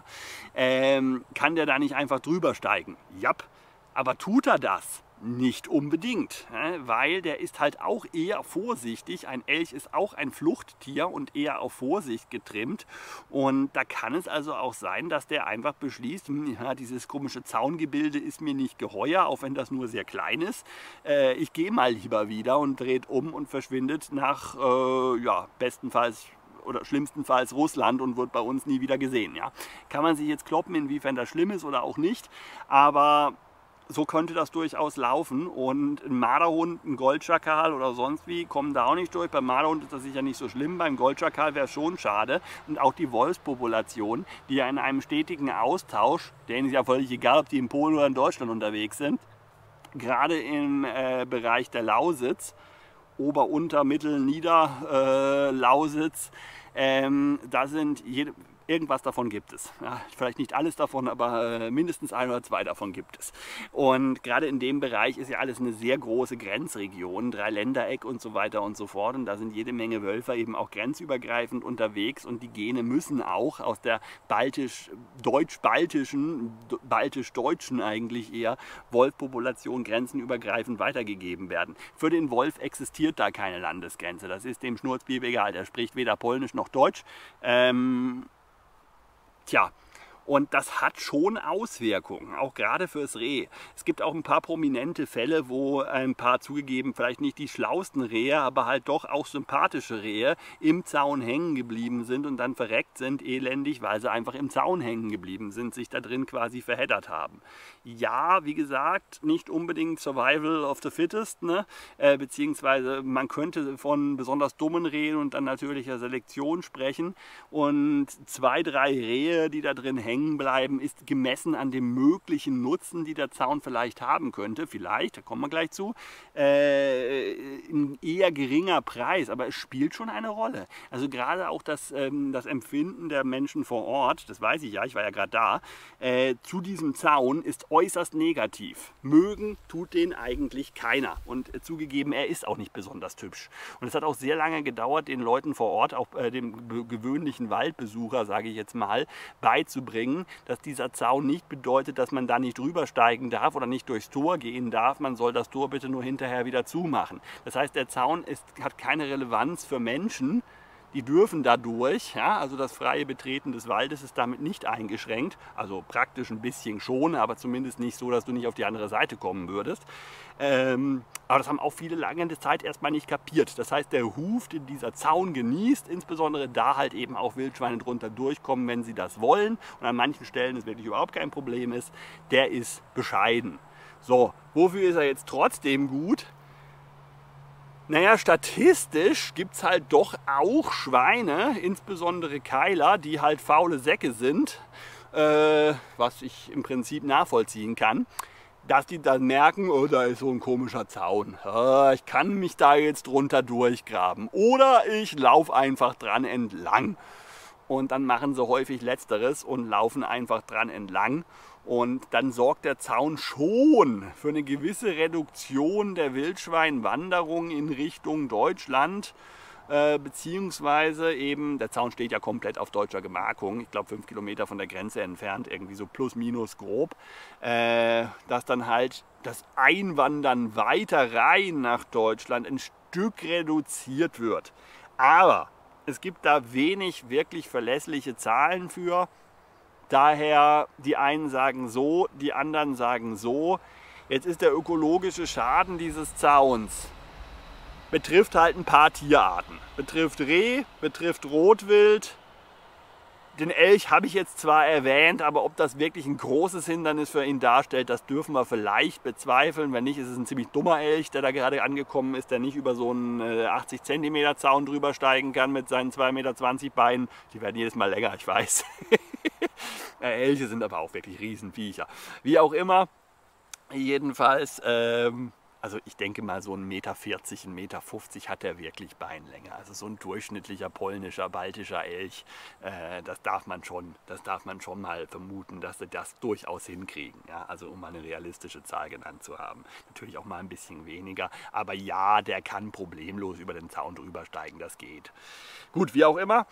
kann der da nicht einfach drüber steigen? Japp, aber tut er das? Nicht unbedingt, weil der ist halt auch eher vorsichtig. Ein Elch ist auch ein Fluchttier und eher auf Vorsicht getrimmt. Und da kann es also auch sein, dass der einfach beschließt, ja, dieses komische Zaungebilde ist mir nicht geheuer, auch wenn das nur sehr klein ist. Ich gehe mal lieber wieder und dreht um und verschwindet nach, ja, bestenfalls oder schlimmstenfalls Russland und wird bei uns nie wieder gesehen. Ja. Kann man sich jetzt kloppen, inwiefern das schlimm ist oder auch nicht, aber so könnte das durchaus laufen und ein Marderhund, ein Goldschakal oder sonst wie kommen da auch nicht durch. Beim Marderhund ist das sicher nicht so schlimm, beim Goldschakal wäre es schon schade. Und auch die Wolfspopulation, die ja in einem stetigen Austausch, denen ist ja völlig egal, ob die in Polen oder in Deutschland unterwegs sind, gerade im Bereich der Lausitz, Ober-, Unter-, Mittel-, Nieder-Lausitz, da sind irgendwas davon gibt es. Ja, vielleicht nicht alles davon, aber mindestens 1 oder 2 davon gibt es. Und gerade in dem Bereich ist ja alles eine sehr große Grenzregion, Dreiländereck und so weiter und so fort. Und da sind jede Menge Wölfer eben auch grenzübergreifend unterwegs und die Gene müssen auch aus der baltisch-deutschen eigentlich eher Wolfpopulation grenzenübergreifend weitergegeben werden. Für den Wolf existiert da keine Landesgrenze. Das ist dem Schnurzpiep egal. Der spricht weder Polnisch noch Deutsch. Tja, Und das hat schon Auswirkungen, auch gerade fürs Reh. Es gibt auch ein paar prominente Fälle, wo ein paar zugegeben vielleicht nicht die schlausten Rehe, aber halt doch auch sympathische Rehe im Zaun hängen geblieben sind und dann verreckt sind, elendig, weil sie einfach im Zaun hängen geblieben sind, sich da drin quasi verheddert haben. Ja, wie gesagt, nicht unbedingt Survival of the Fittest, ne? Beziehungsweise man könnte von besonders dummen Rehen und dann natürlicher Selektion sprechen. Und 2, 3 Rehe, die da drin hängen bleiben, ist gemessen an dem möglichen Nutzen, die der Zaun vielleicht haben könnte, vielleicht, da kommen wir gleich zu, ein eher geringer Preis, aber es spielt schon eine Rolle. Also gerade auch das Empfinden der Menschen vor Ort, das weiß ich ja, ich war ja gerade da, zu diesem Zaun ist äußerst negativ. Mögen tut den eigentlich keiner und zugegeben, er ist auch nicht besonders hübsch. Und es hat auch sehr lange gedauert, den Leuten vor Ort, auch dem gewöhnlichen Waldbesucher, sage ich jetzt mal, beizubringen, dass dieser Zaun nicht bedeutet, dass man da nicht drüber steigen darf oder nicht durchs Tor gehen darf. Man soll das Tor bitte nur hinterher wieder zumachen. Das heißt, der Zaun hat keine Relevanz für Menschen. Die dürfen dadurch, ja, also das freie Betreten des Waldes ist damit nicht eingeschränkt, also praktisch ein bisschen schon, aber zumindest nicht so, dass du nicht auf die andere Seite kommen würdest. Aber das haben auch viele lange Zeit erstmal nicht kapiert. Das heißt, der Huf, den dieser Zaun genießt, insbesondere da halt eben auch Wildschweine drunter durchkommen, wenn sie das wollen, und an manchen Stellen es wirklich überhaupt kein Problem ist, der ist bescheiden. So, wofür ist er jetzt trotzdem gut? Naja, statistisch gibt es halt doch auch Schweine, insbesondere Keiler, die halt faule Säcke sind, was ich im Prinzip nachvollziehen kann, dass die dann merken, oh, da ist so ein komischer Zaun, ich kann mich da jetzt drunter durchgraben oder ich laufe einfach dran entlang. Und dann machen sie häufig Letzteres und laufen einfach dran entlang. Und dann sorgt der Zaun schon für eine gewisse Reduktion der Wildschweinwanderung in Richtung Deutschland. Beziehungsweise eben, der Zaun steht ja komplett auf deutscher Gemarkung, ich glaube 5 Kilometer von der Grenze entfernt, irgendwie so plus minus grob, dass dann halt das Einwandern weiter rein nach Deutschland ein Stück reduziert wird. Aber es gibt da wenig wirklich verlässliche Zahlen für. Daher, die einen sagen so, die anderen sagen so. Jetzt ist der ökologische Schaden dieses Zauns, betrifft halt ein paar Tierarten. Betrifft Reh, betrifft Rotwild. Den Elch habe ich jetzt zwar erwähnt, aber ob das wirklich ein großes Hindernis für ihn darstellt, das dürfen wir vielleicht bezweifeln. Wenn nicht, ist es ein ziemlich dummer Elch, der da gerade angekommen ist, der nicht über so einen 80 cm Zaun drüber steigen kann mit seinen 2,20 Meter Beinen. Die werden jedes Mal länger, ich weiß. Elche sind aber auch wirklich Riesenviecher. Wie auch immer, jedenfalls, also ich denke mal so 1,40 Meter, 1,50 Meter hat der wirklich Beinlänge. Also so ein durchschnittlicher polnischer, baltischer Elch, das darf man schon mal vermuten, dass sie das durchaus hinkriegen. Ja? Also um mal eine realistische Zahl genannt zu haben. Natürlich auch mal ein bisschen weniger, aber ja, der kann problemlos über den Zaun drüber steigen, das geht. Gut, wie auch immer,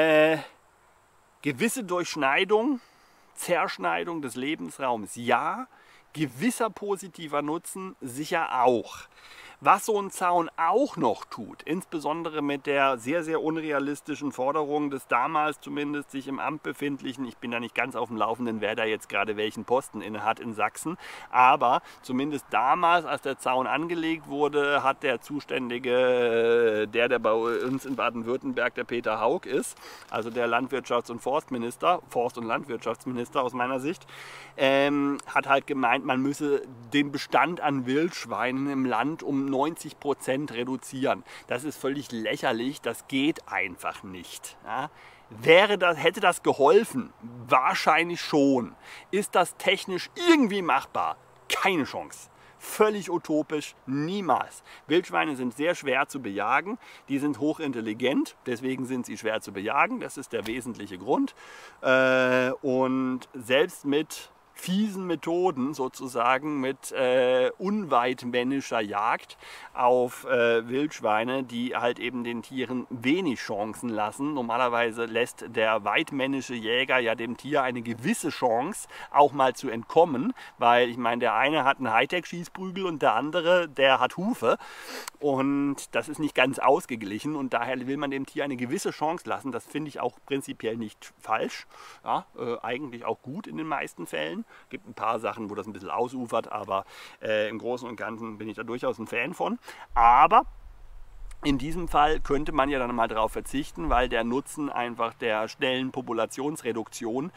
gewisse Durchschneidung, Zerschneidung des Lebensraums, ja. Gewisser positiver Nutzen sicher auch. Was so ein Zaun auch noch tut, insbesondere mit der sehr, sehr unrealistischen Forderung des damals zumindest sich im Amt befindlichen, ich bin da nicht ganz auf dem Laufenden, wer da jetzt gerade welchen Posten inne hat in Sachsen, aber zumindest damals, als der Zaun angelegt wurde, hat der Zuständige, der bei uns in Baden-Württemberg der Peter Haug ist, also der Landwirtschafts- und Forstminister, Forst- und Landwirtschaftsminister aus meiner Sicht, hat halt gemeint, man müsse den Bestand an Wildschweinen im Land um 90% reduzieren. Das ist völlig lächerlich, das geht einfach nicht. Ja? Hätte das geholfen? Wahrscheinlich schon. Ist das technisch irgendwie machbar? Keine Chance. Völlig utopisch, niemals. Wildschweine sind sehr schwer zu bejagen, die sind hochintelligent, deswegen sind sie schwer zu bejagen, das ist der wesentliche Grund. Und selbst mit fiesen Methoden sozusagen mit unweitmännischer Jagd auf Wildschweine, die halt eben den Tieren wenig Chancen lassen. Normalerweise lässt der weitmännische Jäger ja dem Tier eine gewisse Chance, auch mal zu entkommen, weil ich meine, der eine hat einen Hightech-Schießprügel und der andere, der hat Hufe, und das ist nicht ganz ausgeglichen, und daher will man dem Tier eine gewisse Chance lassen. Das finde ich auch prinzipiell nicht falsch, ja, eigentlich auch gut in den meisten Fällen. Gibt ein paar Sachen, wo das ein bisschen ausufert, aber im Großen und Ganzen bin ich da durchaus ein Fan von. Aber in diesem Fall könnte man ja dann mal darauf verzichten, weil der Nutzen einfach der schnellen Populationsreduktion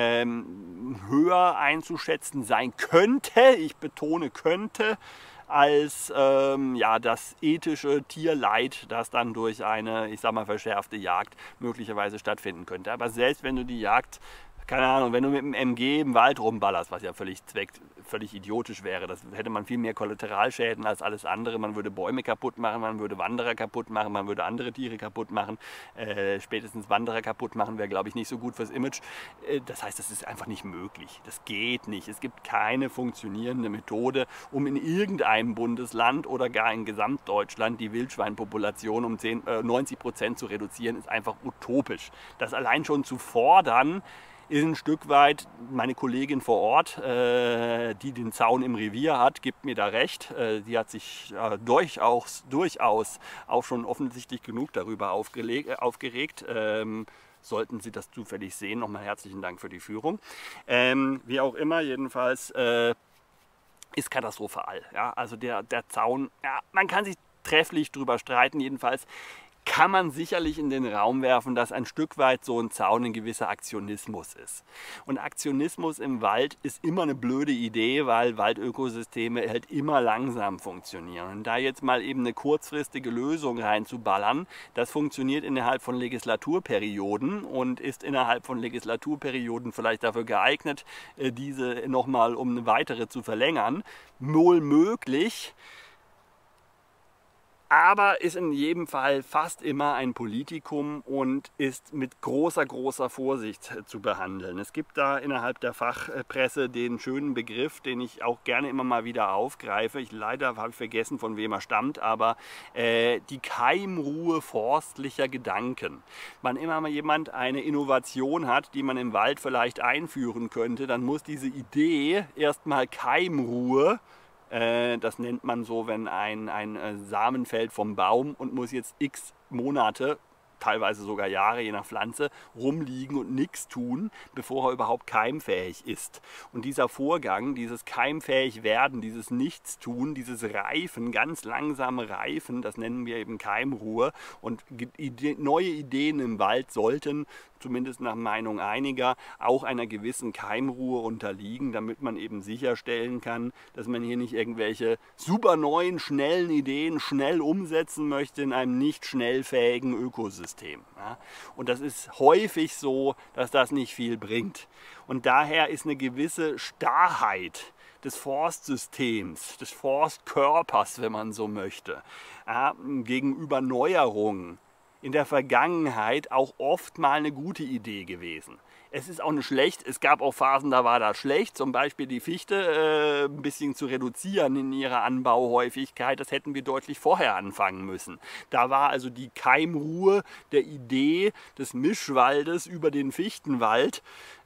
höher einzuschätzen sein könnte, ich betone könnte, als ja, das ethische Tierleid, das dann durch eine, ich sag mal, verschärfte Jagd möglicherweise stattfinden könnte. Aber selbst wenn du die Jagd, keine Ahnung, wenn du mit dem MG im Wald rumballerst, was ja völlig idiotisch wäre, das hätte man viel mehr Kollateralschäden als alles andere. Man würde Bäume kaputt machen, man würde Wanderer kaputt machen, man würde andere Tiere kaputt machen. Spätestens Wanderer kaputt machen wäre, glaube ich, nicht so gut fürs Image. Das heißt, das ist einfach nicht möglich. Das geht nicht. Es gibt keine funktionierende Methode, um in irgendeinem Bundesland oder gar in Gesamtdeutschland die Wildschweinpopulation um 90% zu reduzieren, ist einfach utopisch. Das allein schon zu fordern, ist ein Stück weit, meine Kollegin vor Ort, die den Zaun im Revier hat, gibt mir da recht. Die hat sich durchaus auch schon offensichtlich genug darüber aufgeregt. Sollten Sie das zufällig sehen, nochmal herzlichen Dank für die Führung. Wie auch immer, jedenfalls ist katastrophal. Ja? Also der Zaun, ja, man kann sich trefflich drüber streiten, jedenfalls kann man sicherlich in den Raum werfen, dass ein Stück weit so ein Zaun ein gewisser Aktionismus ist. Und Aktionismus im Wald ist immer eine blöde Idee, weil Waldökosysteme halt immer langsam funktionieren. Und da jetzt mal eben eine kurzfristige Lösung reinzuballern, das funktioniert innerhalb von Legislaturperioden und ist innerhalb von Legislaturperioden vielleicht dafür geeignet, diese nochmal um eine weitere zu verlängern. Wohl möglich. Aber ist in jedem Fall fast immer ein Politikum und ist mit großer Vorsicht zu behandeln. Es gibt da innerhalb der Fachpresse den schönen Begriff, den ich auch gerne immer mal wieder aufgreife. Leider habe ich vergessen, von wem er stammt, aber die Keimruhe forstlicher Gedanken. Wann immer mal jemand eine Innovation hat, die man im Wald vielleicht einführen könnte, dann muss diese Idee erstmal Keimruhe. Das nennt man so, wenn ein Samen fällt vom Baum und muss jetzt x Monate, teilweise sogar Jahre, je nach Pflanze, rumliegen und nichts tun, bevor er überhaupt keimfähig ist. Und dieser Vorgang, dieses keimfähig werden, dieses Nichtstun, dieses Reifen, ganz langsame Reifen, das nennen wir eben Keimruhe. Und neue Ideen im Wald sollten, zumindest nach Meinung einiger, auch einer gewissen Keimruhe unterliegen, damit man eben sicherstellen kann, dass man hier nicht irgendwelche super neuen, schnellen Ideen schnell umsetzen möchte in einem nicht schnellfähigen Ökosystem. Ja? Und das ist häufig so, dass das nicht viel bringt. Und daher ist eine gewisse Starrheit des Forstsystems, des Forstkörpers, wenn man so möchte, ja, gegenüber Neuerungen in der Vergangenheit auch oft mal eine gute Idee gewesen. Es ist auch eine schlecht, es gab auch Phasen, da war das schlecht, zum Beispiel die Fichte ein bisschen zu reduzieren in ihrer Anbauhäufigkeit, das hätten wir deutlich vorher anfangen müssen. Da war also die Keimruhe der Idee des Mischwaldes über den Fichtenwald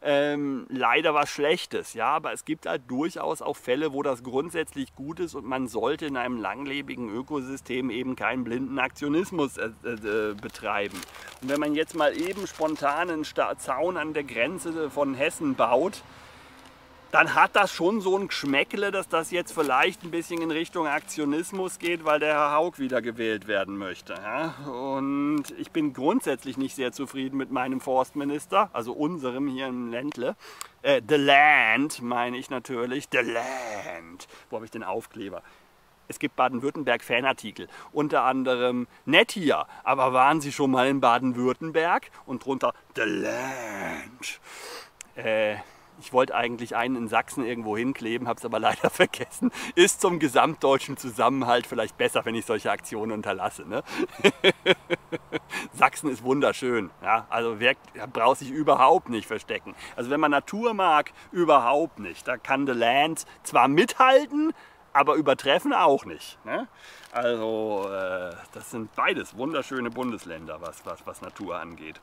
leider was Schlechtes, ja, aber es gibt halt durchaus auch Fälle, wo das grundsätzlich gut ist und man sollte in einem langlebigen Ökosystem eben keinen blinden Aktionismus betreiben. Und wenn man jetzt mal eben spontan einen Zaun an der Grenze von Hessen baut, dann hat das schon so ein Geschmäckle, dass das jetzt vielleicht ein bisschen in Richtung Aktionismus geht, weil der Herr Haug wieder gewählt werden möchte. Ja? Und ich bin grundsätzlich nicht sehr zufrieden mit meinem Forstminister, also unserem hier im Ländle. The Land meine ich natürlich, The Land. Wo habe ich den Aufkleber? Es gibt Baden-Württemberg-Fanartikel, unter anderem nett hier, aber waren Sie schon mal in Baden-Württemberg? Und drunter The Land. ich wollte eigentlich einen in Sachsen irgendwo hinkleben, habe es aber leider vergessen. Ist zum gesamtdeutschen Zusammenhalt vielleicht besser, wenn ich solche Aktionen unterlasse. Ne? Sachsen ist wunderschön. Ja? Also braucht sich überhaupt nicht verstecken. Also wenn man Natur mag, überhaupt nicht. Da kann The Land zwar mithalten, aber übertreffen auch nicht. Ne? Also das sind beides wunderschöne Bundesländer, was Natur angeht.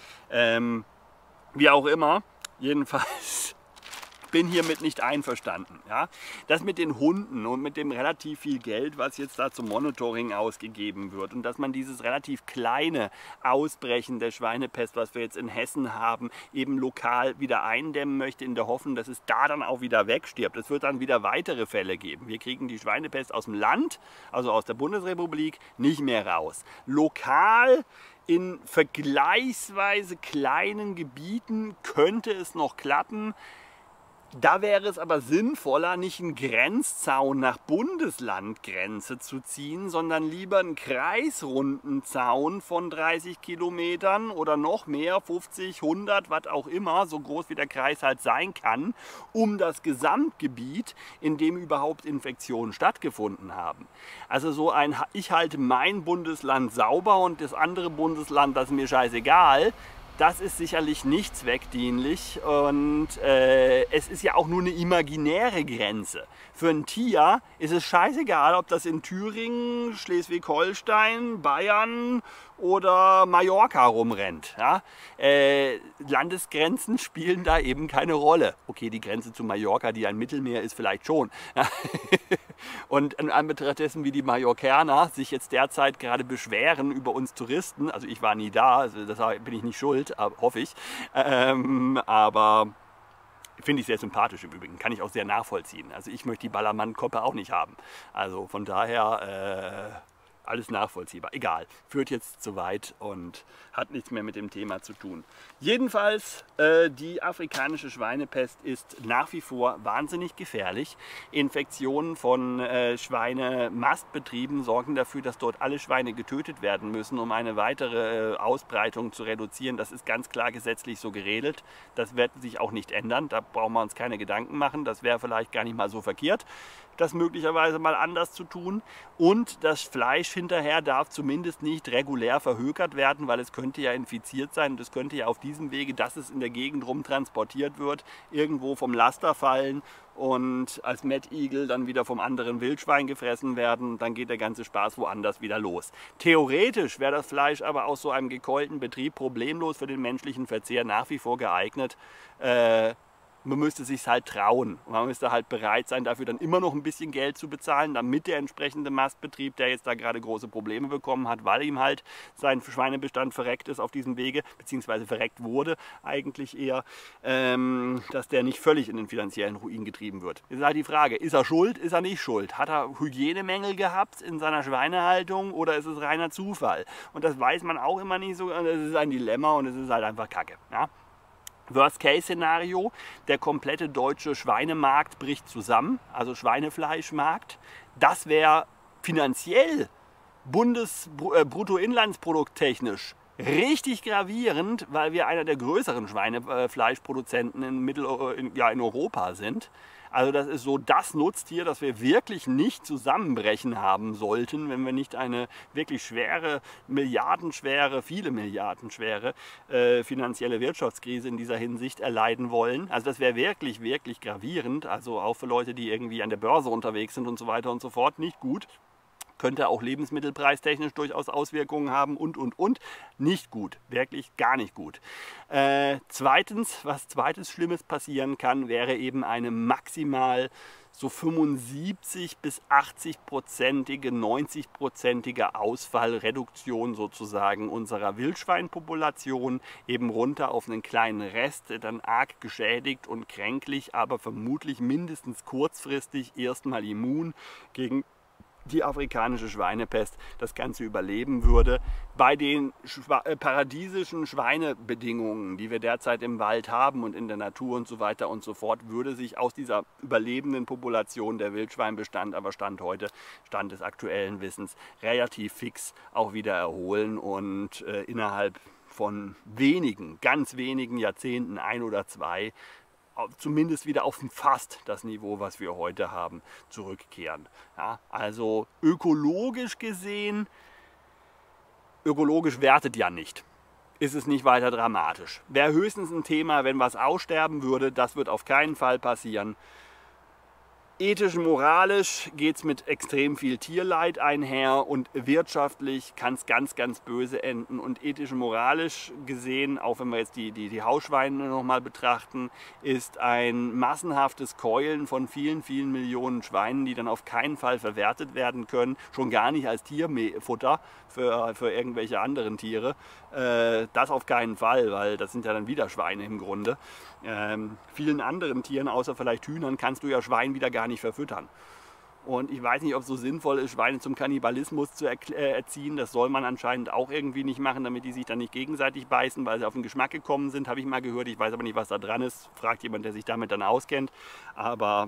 Wie auch immer, jedenfalls bin hiermit nicht einverstanden. Ja? Das mit den Hunden und mit dem relativ viel Geld, was jetzt da zum Monitoring ausgegeben wird und dass man dieses relativ kleine Ausbrechen der Schweinepest, was wir jetzt in Hessen haben, eben lokal wieder eindämmen möchte, in der Hoffnung, dass es da dann auch wieder wegstirbt. Es wird dann wieder weitere Fälle geben. Wir kriegen die Schweinepest aus dem Land, also aus der Bundesrepublik, nicht mehr raus. Lokal in vergleichsweise kleinen Gebieten könnte es noch klappen. Da wäre es aber sinnvoller, nicht einen Grenzzaun nach Bundeslandgrenze zu ziehen, sondern lieber einen kreisrunden Zaun von 30 Kilometern oder noch mehr, 50, 100, was auch immer, so groß wie der Kreis halt sein kann, um das Gesamtgebiet, in dem überhaupt Infektionen stattgefunden haben. Also so ein, ich halte mein Bundesland sauber und das andere Bundesland, das ist mir scheißegal. Das ist sicherlich nicht zweckdienlich und es ist ja auch nur eine imaginäre Grenze. Für ein Tier ist es scheißegal, ob das in Thüringen, Schleswig-Holstein, Bayern oder Mallorca rumrennt. Ja? Landesgrenzen spielen da eben keine Rolle. Okay, die Grenze zu Mallorca, die ein Mittelmeer ist, vielleicht schon. Und in Anbetracht dessen, wie die Mallorcaner sich jetzt derzeit gerade beschweren über uns Touristen, also ich war nie da, also deshalb bin ich nicht schuld, hoffe ich, aber finde ich sehr sympathisch im Übrigen, kann ich auch sehr nachvollziehen. Also ich möchte die Ballermann-Koppe auch nicht haben. Also von daher alles nachvollziehbar. Egal, führt jetzt zu weit und hat nichts mehr mit dem Thema zu tun. Jedenfalls, die afrikanische Schweinepest ist nach wie vor wahnsinnig gefährlich. Infektionen von Schweinemastbetrieben sorgen dafür, dass dort alle Schweine getötet werden müssen, um eine weitere Ausbreitung zu reduzieren. Das ist ganz klar gesetzlich so geregelt. Das wird sich auch nicht ändern. Da brauchen wir uns keine Gedanken machen. Das wäre vielleicht gar nicht mal so verkehrt, das möglicherweise mal anders zu tun. Und das Fleisch hinterher darf zumindest nicht regulär verhökert werden, weil es könnte ja infiziert sein und es könnte ja auf diesem Wege, dass es in der Gegend rum transportiert wird, irgendwo vom Laster fallen und als Mettigel dann wieder vom anderen Wildschwein gefressen werden. Dann geht der ganze Spaß woanders wieder los. Theoretisch wäre das Fleisch aber aus so einem gekeulten Betrieb problemlos für den menschlichen Verzehr nach wie vor geeignet. Man müsste sich halt trauen. Man müsste halt bereit sein, dafür dann immer noch ein bisschen Geld zu bezahlen, damit der entsprechende Mastbetrieb, der jetzt da gerade große Probleme bekommen hat, weil ihm halt sein Schweinebestand verreckt ist auf diesem Wege, beziehungsweise verreckt wurde eigentlich eher, dass der nicht völlig in den finanziellen Ruin getrieben wird. Ist halt die Frage, ist er schuld, ist er nicht schuld? Hat er Hygienemängel gehabt in seiner Schweinehaltung oder ist es reiner Zufall? Und das weiß man auch immer nicht so, es ist ein Dilemma und es ist halt einfach Kacke. Ja? Worst-Case-Szenario, der komplette deutsche Schweinemarkt bricht zusammen, also Schweinefleischmarkt. Das wäre finanziell, Bruttoinlandsprodukt technisch, richtig gravierend, weil wir einer der größeren Schweinefleischproduzenten in Europa sind. Also das ist so das Nutztier, das wir wirklich nicht zusammenbrechen haben sollten, wenn wir nicht eine wirklich schwere, viele milliardenschwere finanzielle Wirtschaftskrise in dieser Hinsicht erleiden wollen. Also das wäre wirklich, wirklich gravierend, also auch für Leute, die irgendwie an der Börse unterwegs sind und so weiter und so fort, nicht gut. Könnte auch lebensmittelpreistechnisch durchaus Auswirkungen haben und. Nicht gut, wirklich gar nicht gut. Zweitens, was zweites Schlimmes passieren kann, wäre eben eine maximal so 75 bis 80-prozentige, 90-prozentige Ausfallreduktion sozusagen unserer Wildschweinpopulation, eben runter auf einen kleinen Rest, der dann arg geschädigt und kränklich, aber vermutlich mindestens kurzfristig erstmal immun gegen die afrikanische Schweinepest das Ganze überleben würde. Bei den paradiesischen Schweinebedingungen, die wir derzeit im Wald haben und in der Natur und so weiter und so fort, würde sich aus dieser überlebenden Population der Wildschweinbestand, aber Stand des aktuellen Wissens, relativ fix auch wieder erholen und innerhalb von ganz wenigen Jahrzehnten, 1 oder 2, zumindest wieder auf fast das Niveau, was wir heute haben, zurückkehren. Ja, also ökologisch gesehen, ökologisch wertet ja nicht. Ist es nicht weiter dramatisch. Wäre höchstens ein Thema, wenn was aussterben würde, das wird auf keinen Fall passieren. Ethisch, moralisch geht es mit extrem viel Tierleid einher und wirtschaftlich kann es ganz, ganz böse enden. Und ethisch und moralisch gesehen, auch wenn wir jetzt die Hausschweine nochmal betrachten, ist ein massenhaftes Keulen von vielen, vielen Millionen Schweinen, die dann auf keinen Fall verwertet werden können, schon gar nicht als Tierfutter für irgendwelche anderen Tiere. Das auf keinen Fall, weil das sind ja dann wieder Schweine im Grunde. Vielen anderen Tieren, außer vielleicht Hühnern, kannst du ja Schwein wieder gar nicht verfüttern. Und ich weiß nicht, ob es so sinnvoll ist, Schweine zum Kannibalismus zu erziehen. Das soll man anscheinend auch irgendwie nicht machen, damit die sich dann nicht gegenseitig beißen, weil sie auf den Geschmack gekommen sind, habe ich mal gehört. Ich weiß aber nicht, was da dran ist. Fragt jemand, der sich damit dann auskennt. Aber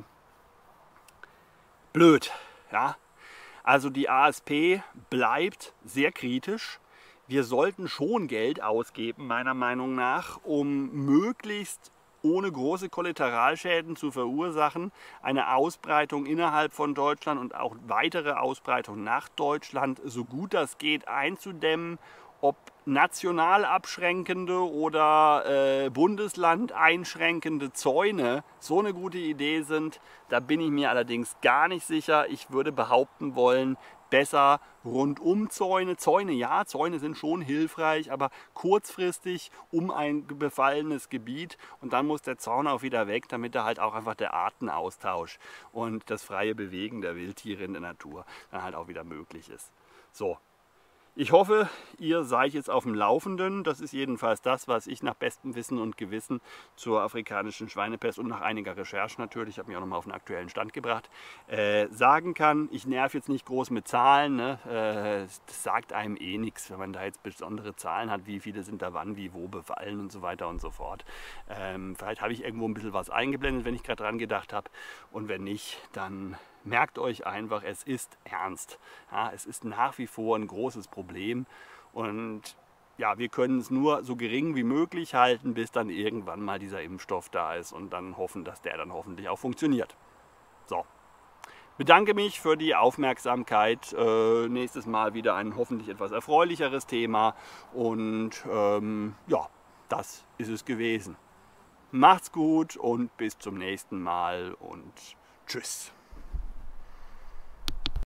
blöd, ja. Also die ASP bleibt sehr kritisch. Wir sollten schon Geld ausgeben, meiner Meinung nach, um möglichst ohne große Kollateralschäden zu verursachen, eine Ausbreitung innerhalb von Deutschland und auch weitere Ausbreitung nach Deutschland so gut das geht einzudämmen. Ob national abschränkende oder Bundesland einschränkende Zäune so eine gute Idee sind, da bin ich mir allerdings gar nicht sicher. Ich würde behaupten wollen, besser Rundumzäune. Zäune, ja, Zäune sind schon hilfreich, aber kurzfristig um ein befallenes Gebiet und dann muss der Zaun auch wieder weg, damit da halt auch einfach der Artenaustausch und das freie Bewegen der Wildtiere in der Natur dann halt auch wieder möglich ist. So. Ich hoffe, ihr seid jetzt auf dem Laufenden. Das ist jedenfalls das, was ich nach bestem Wissen und Gewissen zur afrikanischen Schweinepest und nach einiger Recherche natürlich, ich habe mich auch nochmal auf den aktuellen Stand gebracht, sagen kann. Ich nerv jetzt nicht groß mit Zahlen, ne? Das sagt einem eh nichts, wenn man da jetzt besondere Zahlen hat, wie viele sind da wann, wie, wo befallen und so weiter und so fort. Vielleicht habe ich irgendwo ein bisschen was eingeblendet, wenn ich gerade dran gedacht habe, und wenn nicht, dann merkt euch einfach, es ist ernst. Ja, es ist nach wie vor ein großes Problem und ja, wir können es nur so gering wie möglich halten, bis dann irgendwann mal dieser Impfstoff da ist und dann hoffen, dass der dann hoffentlich auch funktioniert. So, bedanke mich für die Aufmerksamkeit. Nächstes Mal wieder ein hoffentlich etwas erfreulicheres Thema und ja, das ist es gewesen. Macht's gut und bis zum nächsten Mal und tschüss.